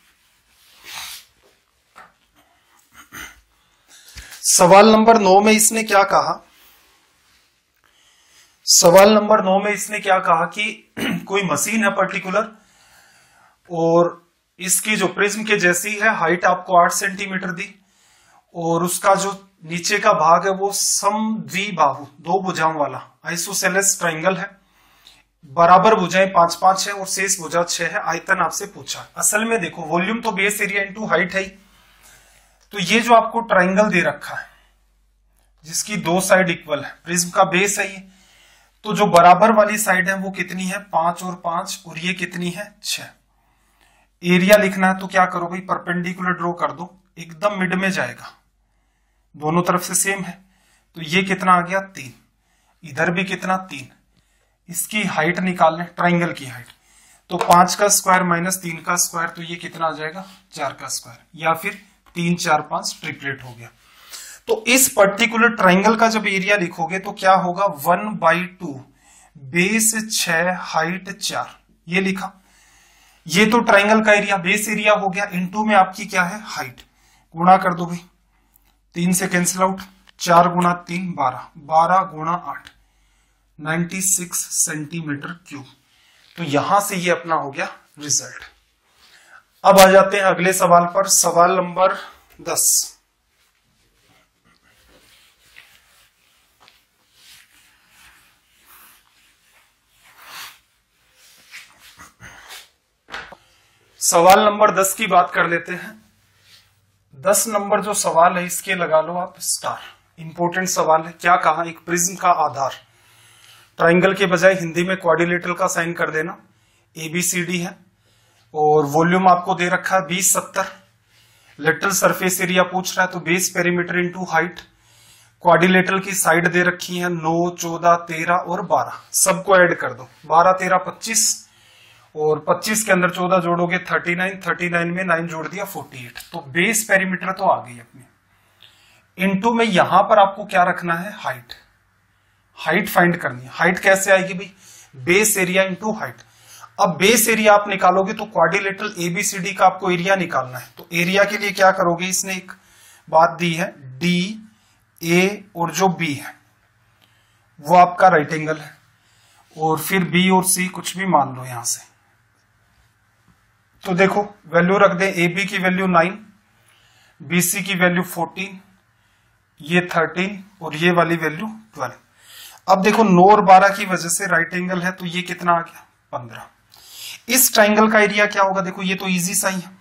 सवाल नंबर नौ में इसने क्या कहा, सवाल नंबर नौ में इसने क्या कहा कि कोई मशीन है पर्टिकुलर, और इसकी जो प्रिज्म के जैसी है, हाइट आपको आठ सेंटीमीटर दी, और उसका जो नीचे का भाग है वो समद्विबाहु, दो भुजाओं वाला आइसोसेलेस ट्राइंगल है। बराबर भुजाएं पांच पांच है और शेष भुजा छह है। आयतन आपसे पूछा। असल में देखो वॉल्यूम तो बेस एरिया इंटू हाइट है ही। तो ये जो आपको ट्राइंगल दे रखा है जिसकी दो साइड इक्वल है, प्रिज्म का बेस है ये, तो जो बराबर वाली साइड है वो कितनी है, पांच और पांच, और ये कितनी है, छह। एरिया लिखना है तो क्या करो भाई, परपेंडिकुलर ड्रॉ कर दो, एकदम मिड में जाएगा, दोनों तरफ से सेम है। तो ये कितना आ गया, तीन, इधर भी कितना, तीन। इसकी हाइट निकाल लें, ट्राइंगल की हाइट, तो पांच का स्क्वायर माइनस तीन का स्क्वायर, तो ये कितना आ जाएगा, चार का स्क्वायर, या फिर तीन चार पांच ट्रिपलेट हो गया। तो इस पर्टिकुलर ट्राइंगल का जब एरिया लिखोगे तो क्या होगा, वन बाई टू, बेस छह, हाइट चार, ये लिखा। ये तो ट्राइंगल का एरिया, बेस एरिया हो गया, इनटू में आपकी क्या है, हाइट। गुणा कर दो भाई, तीन से कैंसिल आउट, चार गुणा तीन बारह, बारह गुणा आठ, छियानवे सेंटीमीटर क्यूब। तो यहां से ये अपना हो गया रिजल्ट। अब आ जाते हैं अगले सवाल पर, सवाल नंबर दस। सवाल नंबर दस की बात कर लेते हैं। दस नंबर जो सवाल है इसके लगा लो आप स्टार। इंपॉर्टेंट सवाल है। क्या कहा, एक प्रिज्म का आधार ट्राइंगल के बजाय हिंदी में क्वाड्रिलेटरल का साइन कर देना। ए बी सी डी है और वॉल्यूम आपको दे रखा है बीस सत्तर। लेटरल सरफेस एरिया पूछ रहा है तो base perimeter into height. Quadrilateral की साइड दे रखी है नौ, चौदह, तेरह और बारह, सबको ऐड कर दो। बारह तेरह पच्चीस और पच्चीस के अंदर चौदह जोड़ोगे थर्टी नाइन, थर्टी नाइन में नाइन जोड़ दिया फोर्टी एट। तो बेस पेरीमीटर तो आ गई अपनी। इनटू में यहां पर आपको क्या रखना है, हाइट। हाइट फाइंड करनी है। हाइट कैसे आएगी भाई, बेस एरिया इंटू हाइट। अब बेस एरिया आप निकालोगे तो क्वाड्रिलेटरल एबीसीडी का आपको एरिया निकालना है। तो एरिया के लिए क्या करोगे, इसने एक बात दी है डी ए और जो बी है वो आपका राइट एंगल है और फिर बी और सी कुछ भी मान लो यहां से। तो देखो वैल्यू रख दे, ए बी की वैल्यू नाइन, बी सी की वैल्यू फोर्टीन, ये थर्टीन और ये वाली वैल्यू ट्वेल्व। अब देखो नौ और बारह की वजह से राइट एंगल है तो ये कितना आ गया, पंद्रह। इस ट्राइंगल का एरिया क्या होगा, देखो ये तो इजी सा ही है,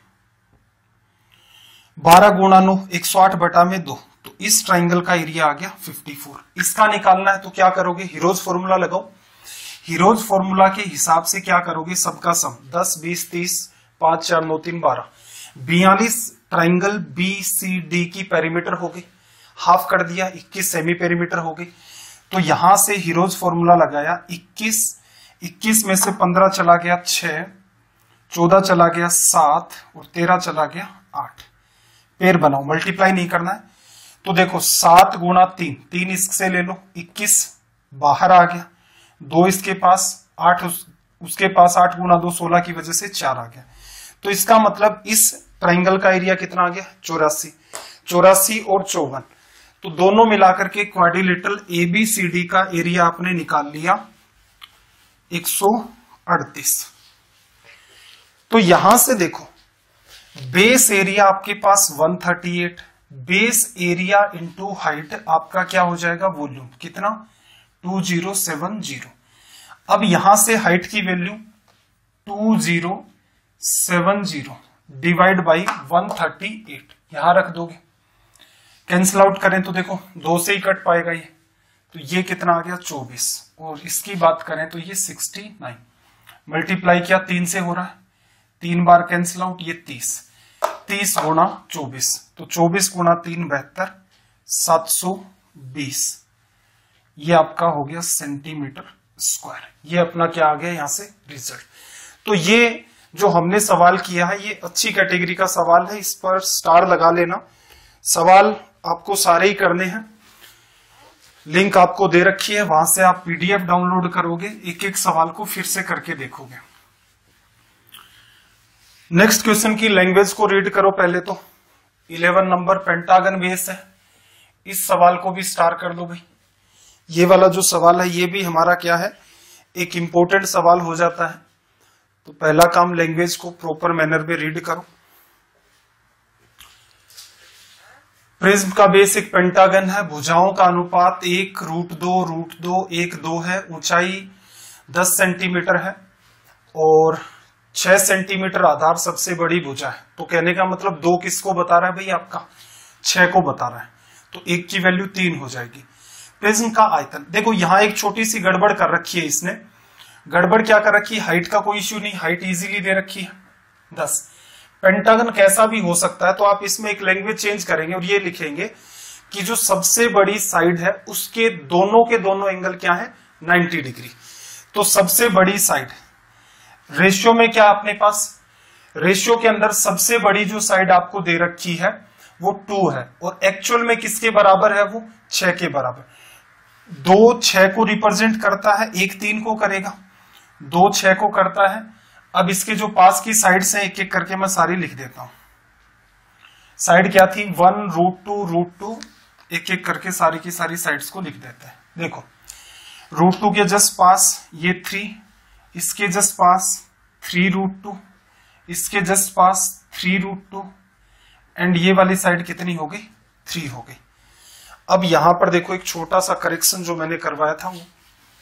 बारह गुणा नौ एक सौ आठ बटा में दो, तो इस ट्राइंगल का एरिया आ गया चौवन। इसका निकालना है तो क्या करोगे, हीरोज फॉर्मूला लगाओ। हीरोज फॉर्मूला के हिसाब से क्या करोगे, सबका सम दस बीस तीस पांच चार नौ तीन बारह, बयालीस ट्राइंगल बी सी डी की पेरीमीटर हो गई, हाफ कर दिया, इक्कीस सेमी पेरीमीटर हो गई। तो यहां से हीरोज फॉर्मूला लगाया, इक्कीस इक्कीस में से पंद्रह चला गया छह, चौदह चला गया सात और तेरह चला गया आठ। पेयर बनाओ, मल्टीप्लाई नहीं करना है। तो देखो सात गुणा तीन, तीन इससे ले लो, इक्कीस बाहर आ गया, दो इसके पास, आठ उस, उसके पास, आठ गुणा दो सोलह की वजह से चार आ गया। तो इसका मतलब इस ट्राइंगल का एरिया कितना आ गया, चौरासी। चौरासी और चौवन, तो दोनों मिलाकर के क्वाड्रिलेटरल एबीसीडी का एरिया आपने निकाल लिया एक सौ अड़तीस। तो यहां से देखो बेस एरिया आपके पास एक सौ अड़तीस, बेस एरिया इंटू हाइट आपका क्या हो जाएगा, वॉल्यूम कितना दो हज़ार सत्तर। अब यहां से हाइट की वैल्यू दो हज़ार सत्तर डिवाइड बाई एक सौ अड़तीस यहां रख दोगे। कैंसिल आउट करें तो देखो दो से ही कट पाएगा ये, तो ये कितना आ गया चौबीस, और इसकी बात करें तो ये उनहत्तर। मल्टीप्लाई किया तीन से हो रहा है, तीन बार कैंसिल आउट, ये तीस, तीस गुणा चौबीस, तो चौबीस गुणा तीन बहत्तर, सात सौ बीस, ये आपका हो गया सेंटीमीटर स्क्वायर। ये अपना क्या आ गया यहां से रिजल्ट। तो ये जो हमने सवाल किया है ये अच्छी कैटेगरी का सवाल है, इस पर स्टार लगा लेना। सवाल आपको सारे ही करने हैं, लिंक आपको दे रखी है, वहां से आप पीडीएफ डाउनलोड करोगे, एक एक सवाल को फिर से करके देखोगे। नेक्स्ट क्वेश्चन की लैंग्वेज को रीड करो पहले तो। इलेवन नंबर पेंटागन बेस है, इस सवाल को भी स्टार कर दो भाई। ये वाला जो सवाल है ये भी हमारा क्या है, एक इंपॉर्टेंट सवाल हो जाता है। तो पहला काम लैंग्वेज को प्रॉपर मैनर में रीड करो। प्रिज्म का बेस एक पेंटागन है, भुजाओं का अनुपात एक रूट दो रूट दो एक दो है, ऊंचाई दस सेंटीमीटर है और छह सेंटीमीटर आधार सबसे बड़ी भुजा है। तो कहने का मतलब दो किसको बता रहा है भाई, आपका छह को बता रहा है, तो एक की वैल्यू तीन हो जाएगी। प्रिज्म का आयतन, देखो यहां एक छोटी सी गड़बड़ कर रखी है इसने। गड़बड़ क्या कर रखी है, हाइट का कोई इश्यू नहीं, हाइट इजीली दे रखी है दस। पेंटागन कैसा भी हो सकता है, तो आप इसमें एक लैंग्वेज चेंज करेंगे और ये लिखेंगे कि जो सबसे बड़ी साइड है उसके दोनों के दोनों एंगल क्या है, नब्बे डिग्री। तो सबसे बड़ी साइड रेशियो में क्या अपने पास, रेशियो के अंदर सबसे बड़ी जो साइड आपको दे रखी है वो टू है, और एक्चुअल में किसके बराबर है, वो छह के बराबर। दो छह को रिप्रेजेंट करता है, एक तीन को करेगा, दो छह को करता है। अब इसके जो पास की साइड्स हैं एक एक करके मैं सारी लिख देता हूं। साइड क्या थी, one root two root two, एक एक करके सारी की सारी साइड्स को लिख देते हैं। देखो रूट टू के जस्ट पास ये थ्री, इसके जस्ट पास थ्री रूट टू, इसके जस्ट पास थ्री रूट टू, एंड ये वाली साइड कितनी हो गई, थ्री हो गई। अब यहां पर देखो एक छोटा सा करेक्शन जो मैंने करवाया था, वो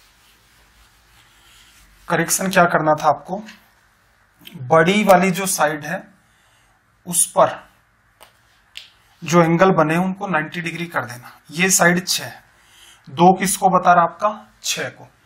करेक्शन क्या करना था आपको, बड़ी वाली जो साइड है उस पर जो एंगल बने उनको नब्बे डिग्री कर देना। ये साइड छह, दो किसको बता रहा आपका, छह को।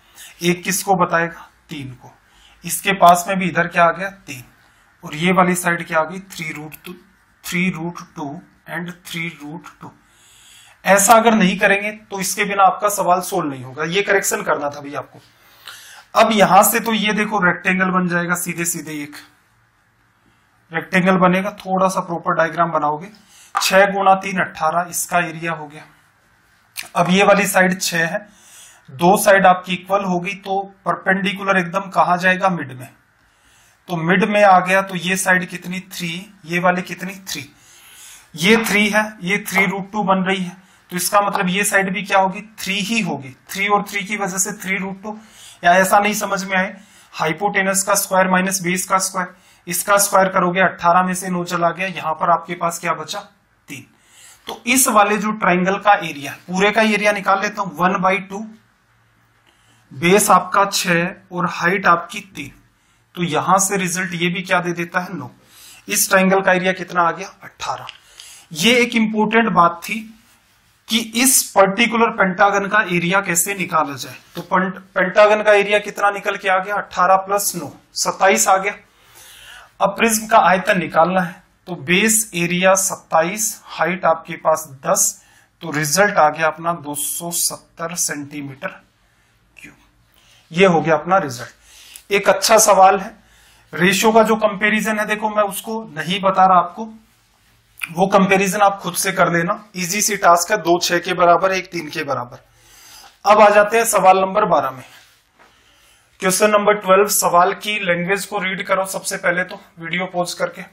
एक किसको बताएगा, तीन को। इसके पास में भी इधर क्या आ गया, तीन, और ये वाली साइड क्या आ गई, three root two three root two and three root two. ऐसा अगर नहीं करेंगे तो इसके बिना आपका सवाल सोल्व नहीं होगा, ये करेक्शन करना था भैया आपको। अब यहां से तो ये देखो रेक्टेंगल बन जाएगा, सीधे सीधे एक रेक्टेंगल बनेगा। थोड़ा सा प्रॉपर डायग्राम बनाओगे, छह गुना तीन अट्ठारह, इसका एरिया हो गया। अब ये वाली साइड छह है, दो साइड आपकी इक्वल होगी, तो परपेंडिकुलर एकदम कहा जाएगा, मिड में। तो मिड में आ गया, तो ये साइड कितनी, थ्री, ये वाली कितनी, थ्री, ये थ्री है, ये थ्री रूट टू बन रही है, तो इसका मतलब ये साइड भी क्या होगी, थ्री ही होगी। थ्री और थ्री की वजह से थ्री रूट टू, या ऐसा नहीं समझ में आए, हाइपोटेनस का स्क्वायर माइनस बेस का स्क्वायर, इसका स्क्वायर करोगे, अट्ठारह में से नौ चला गया, यहां पर आपके पास क्या बचा, तीन। तो इस वाले जो ट्राइंगल का एरिया, पूरे का एरिया निकाल लेता हूं, वन बाई टू, बेस आपका छह और हाइट आपकी तीन, तो यहां से रिजल्ट ये भी क्या दे देता है, नौ। इस ट्राइंगल का एरिया कितना आ गया, अट्ठारह। ये एक इंपॉर्टेंट बात थी कि इस पर्टिकुलर पेंटागन का एरिया कैसे निकाला जाए। तो पेंटागन का एरिया कितना निकल के आ गया, अट्ठारह प्लस नौ, सत्ताईस आ गया। अब प्रिज्म का आयतन निकालना है, तो बेस एरिया सत्ताईस, हाइट आपके पास दस, तो रिजल्ट आ गया अपना दो सौ सत्तर सेंटीमीटर क्यूब। ये हो गया अपना रिजल्ट। एक अच्छा सवाल है। रेशियो का जो कंपैरिजन है, देखो मैं उसको नहीं बता रहा आपको, वो कंपैरिजन आप खुद से कर लेना, इजी सी टास्क है, दो छह के बराबर, एक तीन के बराबर। अब आ जाते हैं सवाल नंबर बारह में। क्वेश्चन नंबर ट्वेल्व, सवाल की लैंग्वेज को रीड करो सबसे पहले तो, वीडियो पॉज करके।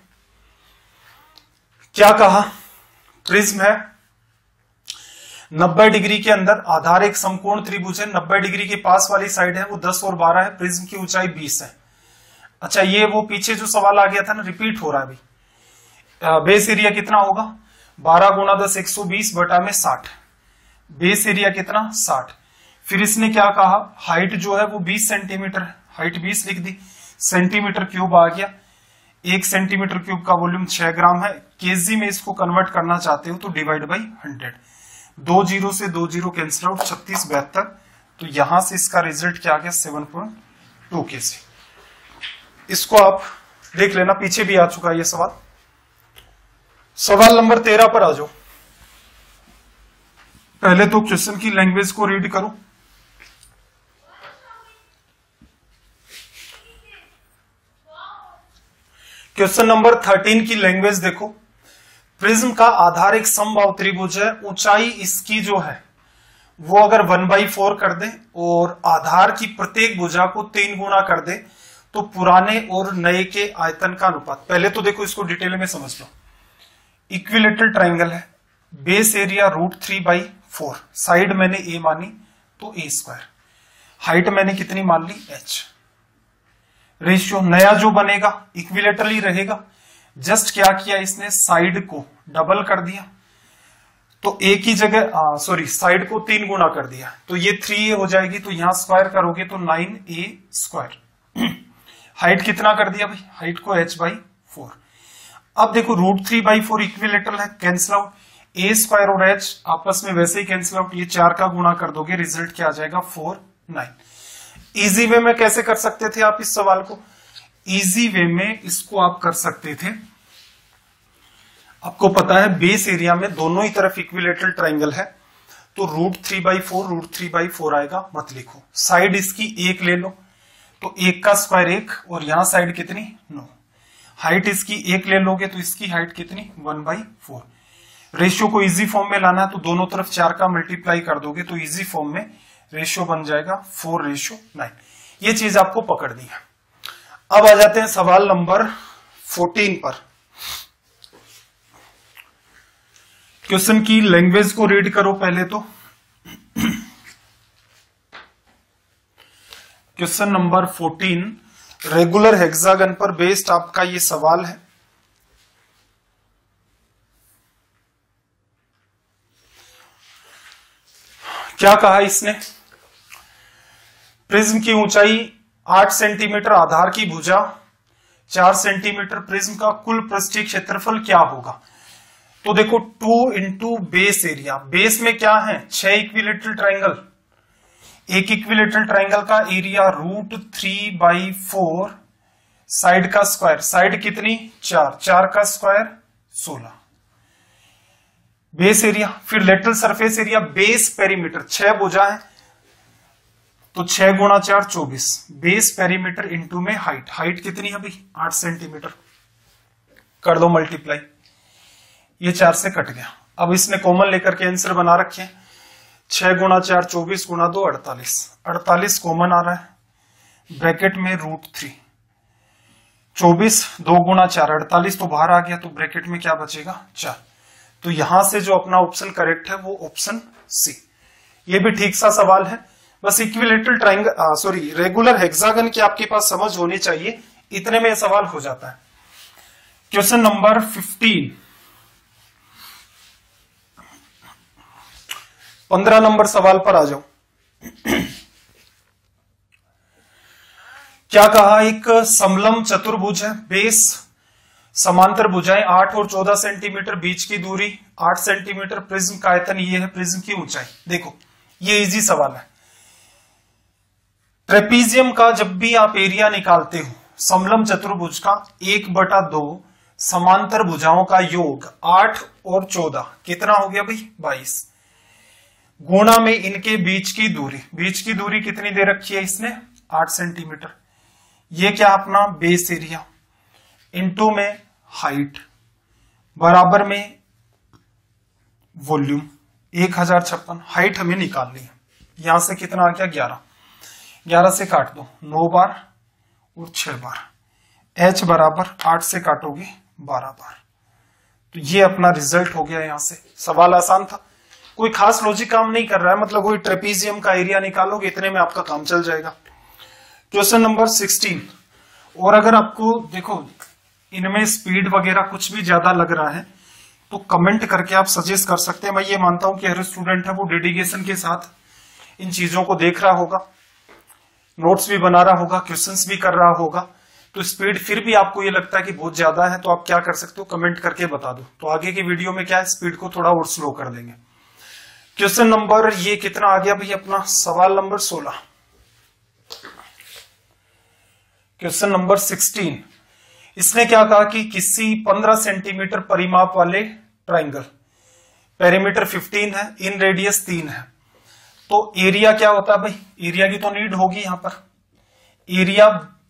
क्या कहा, प्रिज्म है, नब्बे डिग्री के अंदर, आधार एक समकोण त्रिभुज है, नब्बे डिग्री के पास वाली साइड है वो दस और बारह है, प्रिज्म की ऊंचाई बीस है। अच्छा, ये वो पीछे जो सवाल आ गया था ना, रिपीट हो रहा है अभी। बेस एरिया कितना होगा, बारह गुना दस एक सौ बीस बटा में साठ, बेस एरिया कितना, साठ। फिर इसने क्या कहा, हाइट जो है वो बीस सेंटीमीटर है, हाइट बीस लिख दी, सेंटीमीटर क्यूब आ गया, एक सेंटीमीटर क्यूब का वॉल्यूम छह ग्राम है। केजी में इसको कन्वर्ट करना चाहते हो तो डिवाइड बाई हंड्रेड, दो जीरो से दो जीरो कैंसिल आउट, छत्तीस बहत्तर, तो यहां से इसका रिजल्ट क्या आ गया, सेवन पॉइंट टू केजी। इसको आप देख लेना, पीछे भी आ चुका है ये सवाल। सवाल नंबर तेरह पर आ जाओ। पहले तो क्वेश्चन की लैंग्वेज को रीड करो। क्वेश्चन नंबर थर्टीन की लैंग्वेज देखो। प्रिज्म का आधार एक समबाहु त्रिभुज है, ऊंचाई इसकी जो है वो अगर वन बाई फोर कर दे और आधार की प्रत्येक भुजा को तीन गुना कर दे तो पुराने और नए के आयतन का अनुपात। पहले तो देखो इसको डिटेल में समझ लो। इक्विलेटरल ट्राइंगल है, base area root three by four, side मैंने ए मानी तो ए स्क्वायर, हाइट मैंने कितनी मान ली, एच। रेशियो नया जो बनेगा इक्विलेटरल ही रहेगा, जस्ट क्या किया इसने, साइड को डबल कर दिया, तो एक ही जगह सॉरी साइड को तीन गुना कर दिया, तो ये थ्री ए हो जाएगी, तो यहां स्क्वायर करोगे तो नाइन ए स्क्वायर। हाइट कितना कर दिया भाई, हाइट को एच बाई फोर। अब देखो root three by four equilateral है, कैंसिल आउट, ए स्क्वायर और एच आपस में वैसे ही कैंसिल आउट, ये चार का गुना कर दोगे, रिजल्ट क्या आ जाएगा, फोर नाइन। इजी वे में कैसे कर सकते थे आप इस सवाल को, इजी वे में इसको आप कर सकते थे, आपको पता है बेस एरिया में दोनों ही तरफ इक्विलेटरल ट्राइंगल है, तो root three by four root three by four आएगा, मत लिखो, साइड इसकी एक ले लो, तो एक का स्क्वायर एक, और यहां साइड कितनी, नौ। हाइट इसकी एक ले लोगे तो इसकी हाइट कितनी, वन बाई फोर। रेशियो को इजी फॉर्म में लाना है तो दोनों तरफ चार का मल्टीप्लाई कर दोगे तो इजी फॉर्म में रेशियो बन जाएगा फोर रेशियो नाइन। ये चीज आपको पकड़नी है। अब आ जाते हैं सवाल नंबर फोर्टीन पर। क्वेश्चन की लैंग्वेज को रीड करो पहले तो। Question number fourteen, regular hexagon पर बेस्ड आपका ये सवाल है। क्या कहा इसने, प्रिज्म की ऊंचाई आठ सेंटीमीटर, आधार की भुजा चार सेंटीमीटर, प्रिज्म का कुल पृष्ठीय क्षेत्रफल क्या होगा। तो देखो two into base area, base में क्या है, छह इक्विलेटरल ट्राइंगल, एक इक्विलेटरल ट्राइंगल का area root three by four, side का स्क्वायर, साइड कितनी चार, चार का स्क्वायर सोलह, बेस एरिया। फिर lateral surface area, base perimeter, छह भुजा है तो छह गुणा चार चौबीस, बेस पेरीमीटर इंटू में हाइट, हाइट कितनी है भाई आठ सेंटीमीटर, कर दो मल्टीप्लाई, ये चार से कट गया। अब इसने कॉमन लेकर के आंसर बना रखे हैं, छह गुणा चार चौबीस गुणा दो अड़तालीस, अड़तालीस कॉमन आ रहा है, ब्रैकेट में रूट थ्री, चौबीस दो गुणा चार अड़तालीस तो बाहर आ गया, तो ब्रैकेट में क्या बचेगा चार। तो यहां से जो अपना ऑप्शन करेक्ट है वो ऑप्शन सी। ये भी ठीक सा सवाल है, बस equilateral triangle sorry regular hexagon की आपके पास समझ होनी चाहिए, इतने में सवाल हो जाता है। क्वेश्चन नंबर फिफ्टीन, पंद्रह नंबर सवाल पर आ जाओ। क्या कहा, एक समलम चतुर्भुज है, बेस समांतर भुजाएं आठ और चौदह सेंटीमीटर, बीच की दूरी आठ सेंटीमीटर, प्रिज्म का आयतन ये है, प्रिज्म की ऊंचाई। देखो ये इजी सवाल है। ट्रेपीजियम का जब भी आप एरिया निकालते हो, समलम चतुर्भुज का एक बटा दो समांतर भुजाओं का योग आठ और चौदह कितना हो गया भाई बाईस, गुणा में इनके बीच की दूरी, बीच की दूरी कितनी दे रखी है इसने आठ सेंटीमीटर, ये क्या अपना बेस एरिया इंटू में हाइट बराबर में वॉल्यूम एक हजार छप्पन, हाइट हमें निकालनी है, यहां से कितना आ गया ग्यारह, ग्यारह से काट दो नौ बार और छह बार, एच बराबर आठ से काटोगे बारह बार, तो ये अपना रिजल्ट हो गया। यहां से सवाल आसान था, कोई खास लॉजिक काम नहीं कर रहा है, मतलब कोई ट्रेपीजियम का एरिया निकालोगे इतने में आपका काम चल जाएगा। क्वेश्चन नंबर सिक्सटीन, और अगर आपको देखो इनमें स्पीड वगैरह कुछ भी ज्यादा लग रहा है तो कमेंट करके आप सजेस्ट कर सकते हैं। मैं ये मानता हूं कि हर स्टूडेंट है वो डेडिकेशन के साथ इन चीजों को देख रहा होगा, नोट्स भी बना रहा होगा, क्वेश्चंस भी कर रहा होगा, तो स्पीड फिर भी आपको ये लगता है कि बहुत ज्यादा है तो आप क्या कर सकते हो, कमेंट करके बता दो, तो आगे की वीडियो में क्या है स्पीड को थोड़ा और स्लो कर देंगे। क्वेश्चन नंबर ये कितना आ गया भाई अपना, सवाल नंबर सोलह। क्वेश्चन नंबर सिक्सटीन, इसने क्या कहा कि किसी पंद्रह सेंटीमीटर परिमाप वाले ट्राइंगल, पेरीमीटर पंद्रह है, इन रेडियस तीन है, तो एरिया क्या होता है भाई, एरिया की तो नीड होगी यहां पर, एरिया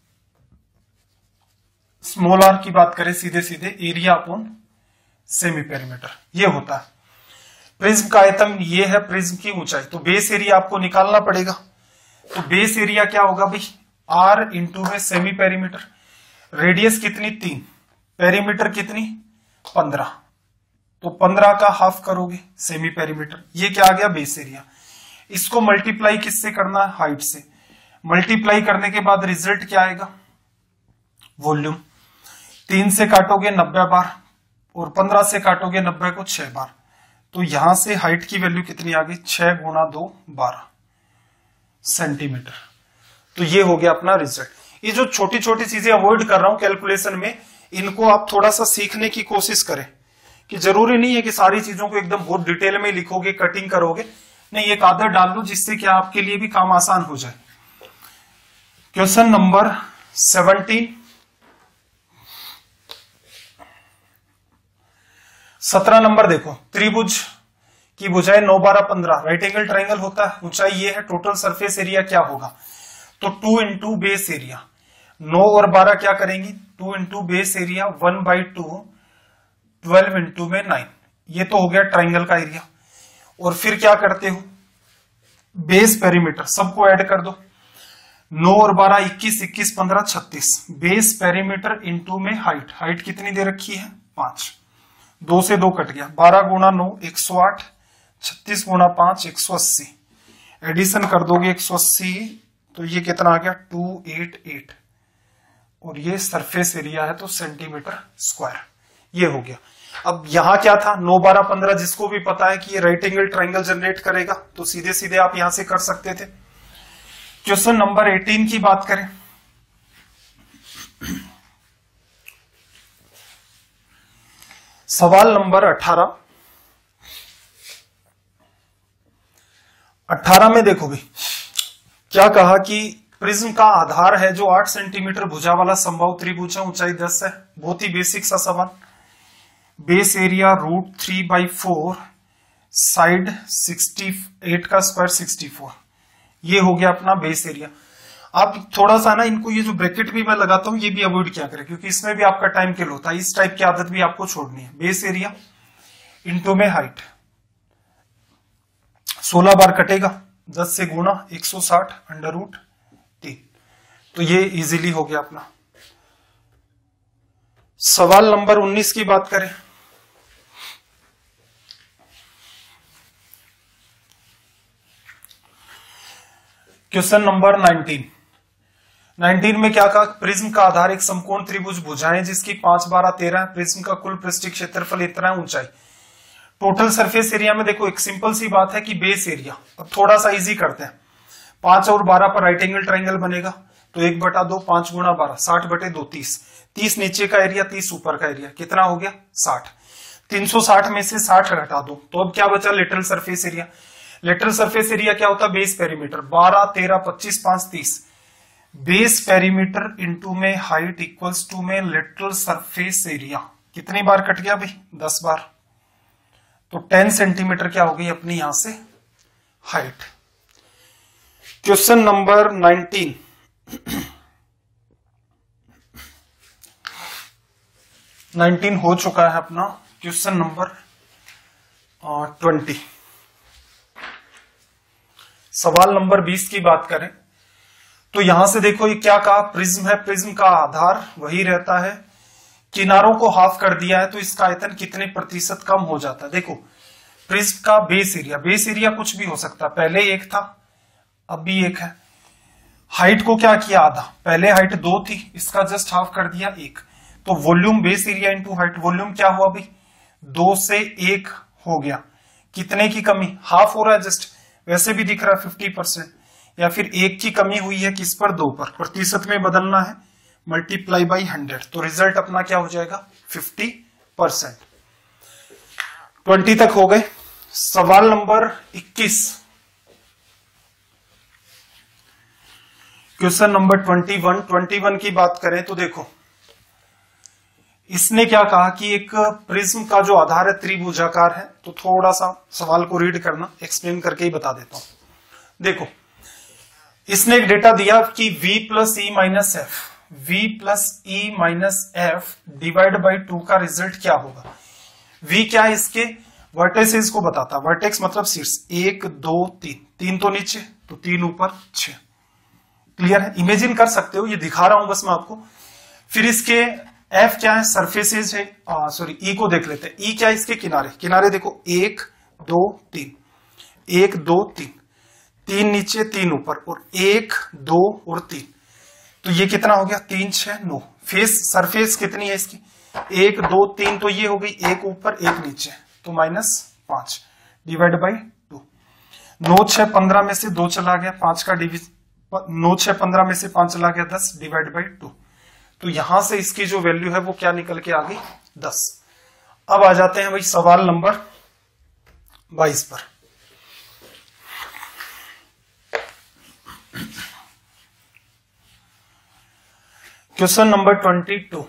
स्मॉल आर की बात करें सीधे सीधे एरिया अपॉन सेमी पेरीमीटर ये होता है। प्रिज्म का आयतन ये है, प्रिज्म की ऊंचाई, तो बेस एरिया आपको निकालना पड़ेगा, तो बेस एरिया क्या होगा भाई आर इंटू में सेमी पेरीमीटर, रेडियस कितनी तीन, पेरीमीटर कितनी पंद्रह, तो पंद्रह का हाफ करोगे सेमी पेरीमीटर, ये क्या आ गया बेस एरिया। इसको मल्टीप्लाई किससे करना है, हाइट से, मल्टीप्लाई करने के बाद रिजल्ट क्या आएगा वॉल्यूम, तीन से काटोगे नब्बे बार और पंद्रह से काटोगे नब्बे को छह बार, तो यहां से हाइट की वैल्यू कितनी आ गई छह गुणा दो बारह सेंटीमीटर, तो ये हो गया अपना रिजल्ट। ये जो छोटी छोटी चीजें अवॉइड कर रहा हूं कैलकुलेशन में, इनको आप थोड़ा सा सीखने की कोशिश करें, कि जरूरी नहीं है कि सारी चीजों को एकदम बहुत डिटेल में लिखोगे कटिंग करोगे, नहीं एक आदत डाल लो जिससे कि आपके लिए भी काम आसान हो जाए। क्वेश्चन नंबर सेवनटीन, सत्रह नंबर देखो, त्रिभुज की भुजाएं नौ बारह पंद्रह, राइट एंगल ट्राइंगल होता है, ऊंचाई ये है, टोटल सरफेस एरिया क्या होगा, तो टू इंटू बेस एरिया, नौ और बारह क्या करेंगी two into base area one by two, twelve into में नाइन, ये तो हो गया ट्राइंगल का एरिया। और फिर क्या करते हो बेस पेरीमीटर सबको ऐड कर दो, नौ और बारह इक्कीस, इक्कीस पंद्रह छत्तीस, बेस पेरीमीटर इंटू में हाइट, हाइट कितनी दे रखी है पांच, दो से दो कट गया, बारह गुणा नौ एक सौ आठ, छत्तीस गुणा पांच एक सौ अस्सी, एडिशन कर दोगे एक सौ अस्सी, तो ये कितना आ गया टू एट एट, और ये सरफेस एरिया है तो सेंटीमीटर स्क्वायर, ये हो गया। अब यहां क्या था नौ बारह पंद्रह, जिसको भी पता है कि ये राइट एंगल ट्राइंगल जनरेट करेगा तो सीधे सीधे आप यहां से कर सकते थे। क्वेश्चन नंबर एटीन की बात करें, सवाल नंबर अठारह, अठारह में देखो भाई क्या कहा कि प्रिज्म का आधार है जो आठ सेंटीमीटर भुजा वाला समबाहु त्रिभुज है, ऊंचाई दस है। बहुत ही बेसिक सा सवाल। Base area root three by four, side sixty eight का स्क्वायर सिक्सटी फोर, ये हो गया अपना बेस एरिया। आप थोड़ा सा ना इनको, ये जो ब्रैकेट भी मैं लगाता हूं ये भी अवॉइड किया करें, क्योंकि इसमें भी आपका टाइम किल होता है। इस टाइप की आदत भी आपको छोड़नी है। बेस एरिया इंटू में हाइट, सोलह बार कटेगा, दस से गुणा एक सौ साठ अंडर रूट तीन, तो ये इजीली हो गया अपना। सवाल नंबर उन्नीस की बात करें, क्वेश्चन नंबर नाइनटीन। नाइनटीन में क्या कहा, प्रिज्म का आधार एक समकोण त्रिभुज भुजाएं जिसकी पांच बारह तेरह, प्रिज्म का कुल पृष्ठीय क्षेत्रफल इतना है, ऊंचाई। टोटल सरफेस एरिया में देखो एक सिंपल सी बात है कि बेस एरिया, अब थोड़ा सा इजी करते हैं। पांच और बारह पर राइट एंगल ट्राइंगल बनेगा, तो एक बटा दो, पांच गुणा बारह, साठ बटे दो, तीस। तीस नीचे का एरिया, तीस ऊपर का एरिया, कितना हो गया साठ। तीन सौ साठ में से साठ घटा दो, तो अब क्या बचा, lateral surface area. Lateral surface area क्या होता है, बेस पेरीमीटर, बारह तेरह पच्चीस पांच तीस, बेस पेरीमीटर इंटू में हाइट इक्वल्स टू में लेटरल सरफेस एरिया। कितनी बार कट गया भाई, दस बार, तो टेन सेंटीमीटर क्या हो गई अपनी यहां से height. Question number nineteen, nineteen हो चुका है अपना। क्वेश्चन नंबर ट्वेंटी, सवाल नंबर बीस की बात करें तो यहां से देखो ये क्या कहा, प्रिज्म है, प्रिज्म का आधार वही रहता है, किनारों को हाफ कर दिया है, तो इसका आयतन कितने प्रतिशत कम हो जाता है। देखो प्रिज्म का बेस एरिया, बेस एरिया कुछ भी हो सकता है, पहले एक था अब भी एक है। हाइट को क्या किया, आधा, पहले हाइट दो थी, इसका जस्ट हाफ कर दिया एक, तो volume base area into height, volume क्या हुआ भाई, दो से एक हो गया, कितने की कमी, हाफ हो रहा है जस्ट, वैसे भी दिख रहा है फिफ्टी परसेंट, या फिर एक की कमी हुई है किस पर, दो पर, प्रतिशत में बदलना है, मल्टीप्लाई बाई हंड्रेड, तो रिजल्ट अपना क्या हो जाएगा, फिफ्टी परसेंट। ट्वेंटी तक हो गए। सवाल नंबर इक्कीस, question number twenty one. Twenty one की बात करें तो देखो इसने क्या कहा कि एक प्रिज्म का जो आधार है त्रिभुजाकार है, तो थोड़ा सा सवाल को रीड करना, एक्सप्लेन करके ही बता देता हूं। देखो इसने एक डेटा दिया कि v plus e minus f, v plus e minus f divide by two का रिजल्ट क्या होगा। v क्या है, इसके वर्टेसेस को बताता, वर्टेक्स मतलब शीर्ष, एक दो तीन, तीन तो नीचे तो तीन ऊपर, छह। क्लियर है, इमेजिन कर सकते हो, ये दिखा रहा हूं बस मैं आपको। फिर इसके f क्या है, सरफेसेस है, सॉरी e को देख लेते हैं, e क्या है, इसके किनारे, किनारे देखो एक दो तीन, एक दो तीन, तीन नीचे तीन ऊपर, और एक दो और तीन, तो ये कितना हो गया, तीन छह नौ। फेस सरफेस कितनी है इसकी, एक दो तीन, तो ये हो गई एक ऊपर एक नीचे, तो माइनस पांच डिवाइड बाई टू। नौ छह पंद्रह में से दो चला गया, पांच का डिविज, नौ छह पंद्रह में से पांच चला गया, दस डिवाइड बाई टू, तो यहां से इसकी जो वैल्यू है वो क्या निकल के आ गई, दस। अब आ जाते हैं भाई सवाल नंबर बाईस पर। Question number twenty two.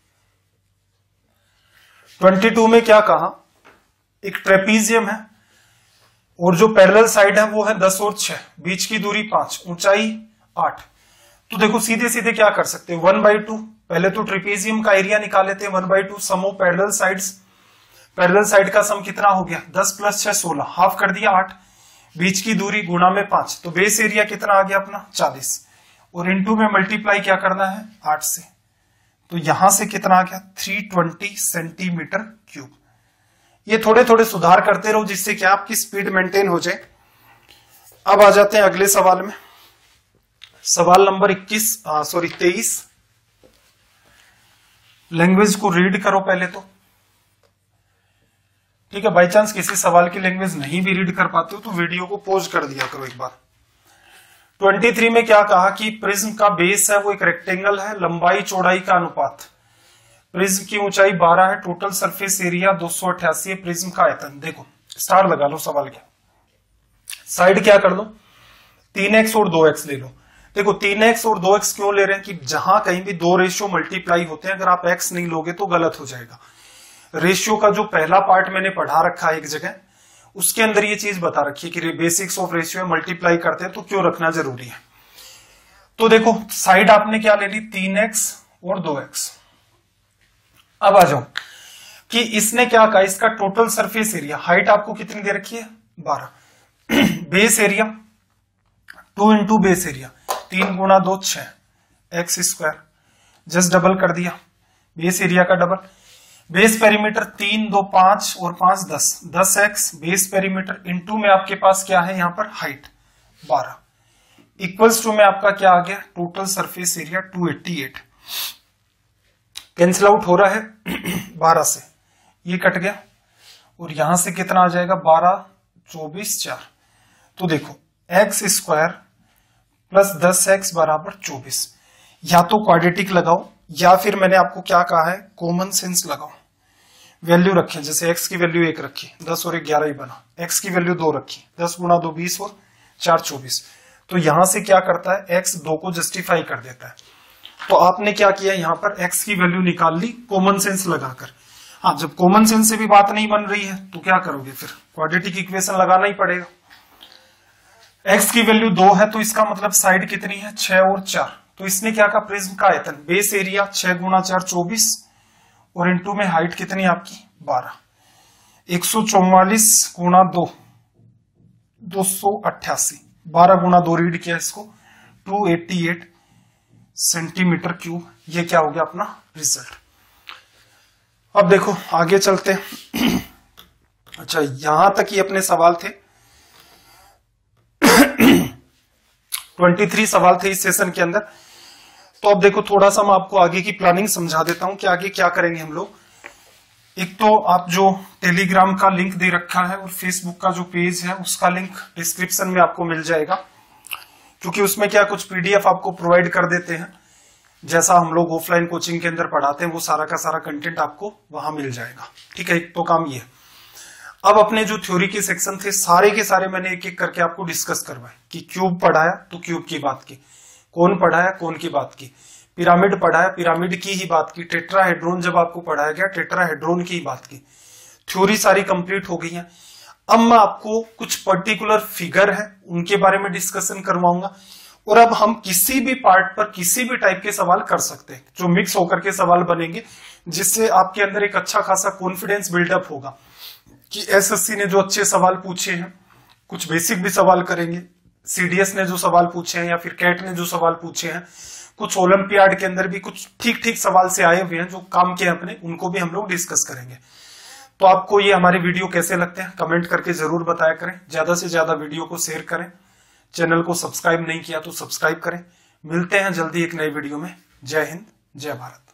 Twenty two में क्या कहा, एक ट्रेपीजियम है और जो पैरेलल साइड है वो है दस और छह, बीच की दूरी पांच, ऊंचाई आठ। तो देखो सीधे सीधे क्या कर सकते हैं, वन बाई टू, पहले तो ट्रेपीजियम का एरिया निकाल लेते हैं, one by two sum of parallel sides, parallel side का सम कितना हो गया, दस प्लस छह सोलह, हाफ कर दिया आठ, बीच की दूरी गुणा में पांच, तो बेस एरिया कितना आ गया अपना चालीस, और इनटू में मल्टीप्लाई क्या करना है आठ से, तो यहां से कितना आ गया तीन सौ बीस सेंटीमीटर क्यूब। ये थोड़े थोड़े सुधार करते रहो जिससे क्या आपकी स्पीड मेंटेन हो जाए। अब आ जाते हैं अगले सवाल में, सवाल नंबर इक्कीस, सॉरी तेईस। लैंग्वेज को रीड करो पहले तो, ठीक है, बाई चांस किसी सवाल की लैंग्वेज नहीं भी रीड कर पाते हो तो वीडियो को पॉज कर दिया करो एक बार। तेईस में क्या कहा कि प्रिज्म का बेस है वो एक रेक्टेंगल है, लंबाई चौड़ाई का अनुपात, प्रिज्म की ऊंचाई बारह है, टोटल सरफेस एरिया दो सौ अठासी है, प्रिज्म का आयतन। देखो स्टार लगा लो सवाल के, साइड क्या कर दो, तीन एक्स और दो एक्स ले लो। देखो तीन एक्स और दो एक्स क्यों ले रहे हैं कि जहां कहीं भी दो रेशियो मल्टीप्लाई होते हैं, अगर आप एक्स नहीं लोगे तो गलत हो जाएगा। रेशियो का जो पहला पार्ट मैंने पढ़ा रखा है एक जगह, उसके अंदर ये चीज बता रखी है कि बेसिक्स ऑफ रेशियो मल्टीप्लाई करते हैं तो क्यों रखना जरूरी है। तो देखो साइड आपने क्या ले ली, तीन एक्स और दो एक्स। अब आ जाओ कि इसने क्या कहा, इसका टोटल सरफेस एरिया, हाइट आपको कितनी दे रखी है, बारह। Base area two into base area, तीन गुणा दो छह, एक्स स्क्वायर, जस्ट डबल कर दिया, बेस एरिया का डबल। बेस पेरीमीटर तीन दो पांच और पांच दस, दस एक्स बेस पेरीमीटर इंटू में आपके पास क्या है यहां पर हाइट बारह, इक्वल्स टू में आपका क्या आ गया, total surface area two eighty eight. Cancel out हो रहा है बारह से, ये कट गया और यहां से कितना आ जाएगा, बारह चौबीस चार। तो देखो एक्स स्क्वायर प्लस दस एक्स बराबर चौबीस। या तो क्वाड्रेटिक लगाओ या फिर मैंने आपको क्या कहा है, कॉमन सेंस लगाओ। वैल्यू रखें, जैसे एक्स की वैल्यू एक रखी, दस और एक ग्यारह ही बना, एक्स की वैल्यू दो रखी, दस गुणा दो बीस और चार चौबीस। तो यहां से क्या करता है, एक्स दो को जस्टिफाई कर देता है। तो आपने क्या किया, यहां पर एक्स की वैल्यू निकाल ली कॉमन सेंस लगाकर। हाँ, जब कॉमन सेंस से भी बात नहीं बन रही है तो क्या करोगे, फिर क्वाड्रेटिक इक्वेशन लगाना ही पड़ेगा। एक्स की वैल्यू दो है तो इसका मतलब साइड कितनी है, छह और चार। तो इसने क्या कहा, प्रिज्म का आयतन, बेस एरिया छह गुणा चार चौबीस और इंटू में हाइट कितनी आपकी बारह, एक सौ चौवालीस गुणा दो दो सौ अट्ठासी, बारह गुणा दो रीड किया इसको, two eighty eight centimetre cube. ये क्या हो गया अपना रिजल्ट। अब देखो आगे चलते हैं। अच्छा यहां तक ही अपने सवाल थे, तेईस सवाल थे इस सेशन के अंदर। तो अब देखो थोड़ा सा मैं आपको आगे की प्लानिंग समझा देता हूं कि आगे क्या करेंगे हम लोग। एक तो आप जो टेलीग्राम का लिंक दे रखा है और फेसबुक का जो पेज है उसका लिंक डिस्क्रिप्शन में आपको मिल जाएगा, क्योंकि उसमें क्या कुछ पीडीएफ आपको प्रोवाइड कर देते हैं, जैसा हम लोग ऑफलाइन कोचिंग के अंदर पढ़ाते हैं वो सारा का सारा कंटेंट आपको वहां मिल जाएगा। ठीक है, एक तो काम ये। अब अपने जो थ्योरी के सेक्शन थे सारे के सारे मैंने एक एक करके आपको डिस्कस करवाए कि क्यूब पढ़ाया तो क्यूब की बात की, कौन पढ़ाया कौन की बात की, पिरामिड पढ़ाया पिरामिड की ही बात की, टेट्राहेड्रोन जब आपको पढ़ाया गया टेट्राहेड्रोन की ही बात की। थ्योरी सारी कंप्लीट हो गई है। अब मैं आपको कुछ पर्टिकुलर फिगर है उनके बारे में डिस्कशन करवाऊंगा, और अब हम किसी भी पार्ट पर किसी भी टाइप के सवाल कर सकते हैं जो मिक्स होकर के सवाल बनेंगे, जिससे आपके अंदर एक अच्छा खासा कॉन्फिडेंस बिल्डअप होगा कि एसएससी ने जो अच्छे सवाल पूछे हैं, कुछ बेसिक भी सवाल करेंगे, सीडीएस ने जो सवाल पूछे हैं या फिर कैट ने जो सवाल पूछे हैं, कुछ ओलंपियाड के अंदर भी कुछ ठीक ठीक सवाल से आए हुए हैं जो काम के अपने, उनको भी हम लोग डिस्कस करेंगे। तो आपको ये हमारे वीडियो कैसे लगते हैं कमेंट करके जरूर बताया करें, ज्यादा से ज्यादा वीडियो को शेयर करें, चैनल को सब्सक्राइब नहीं किया तो सब्सक्राइब करें। मिलते हैं जल्दी एक नई वीडियो में। जय हिंद, जय भारत।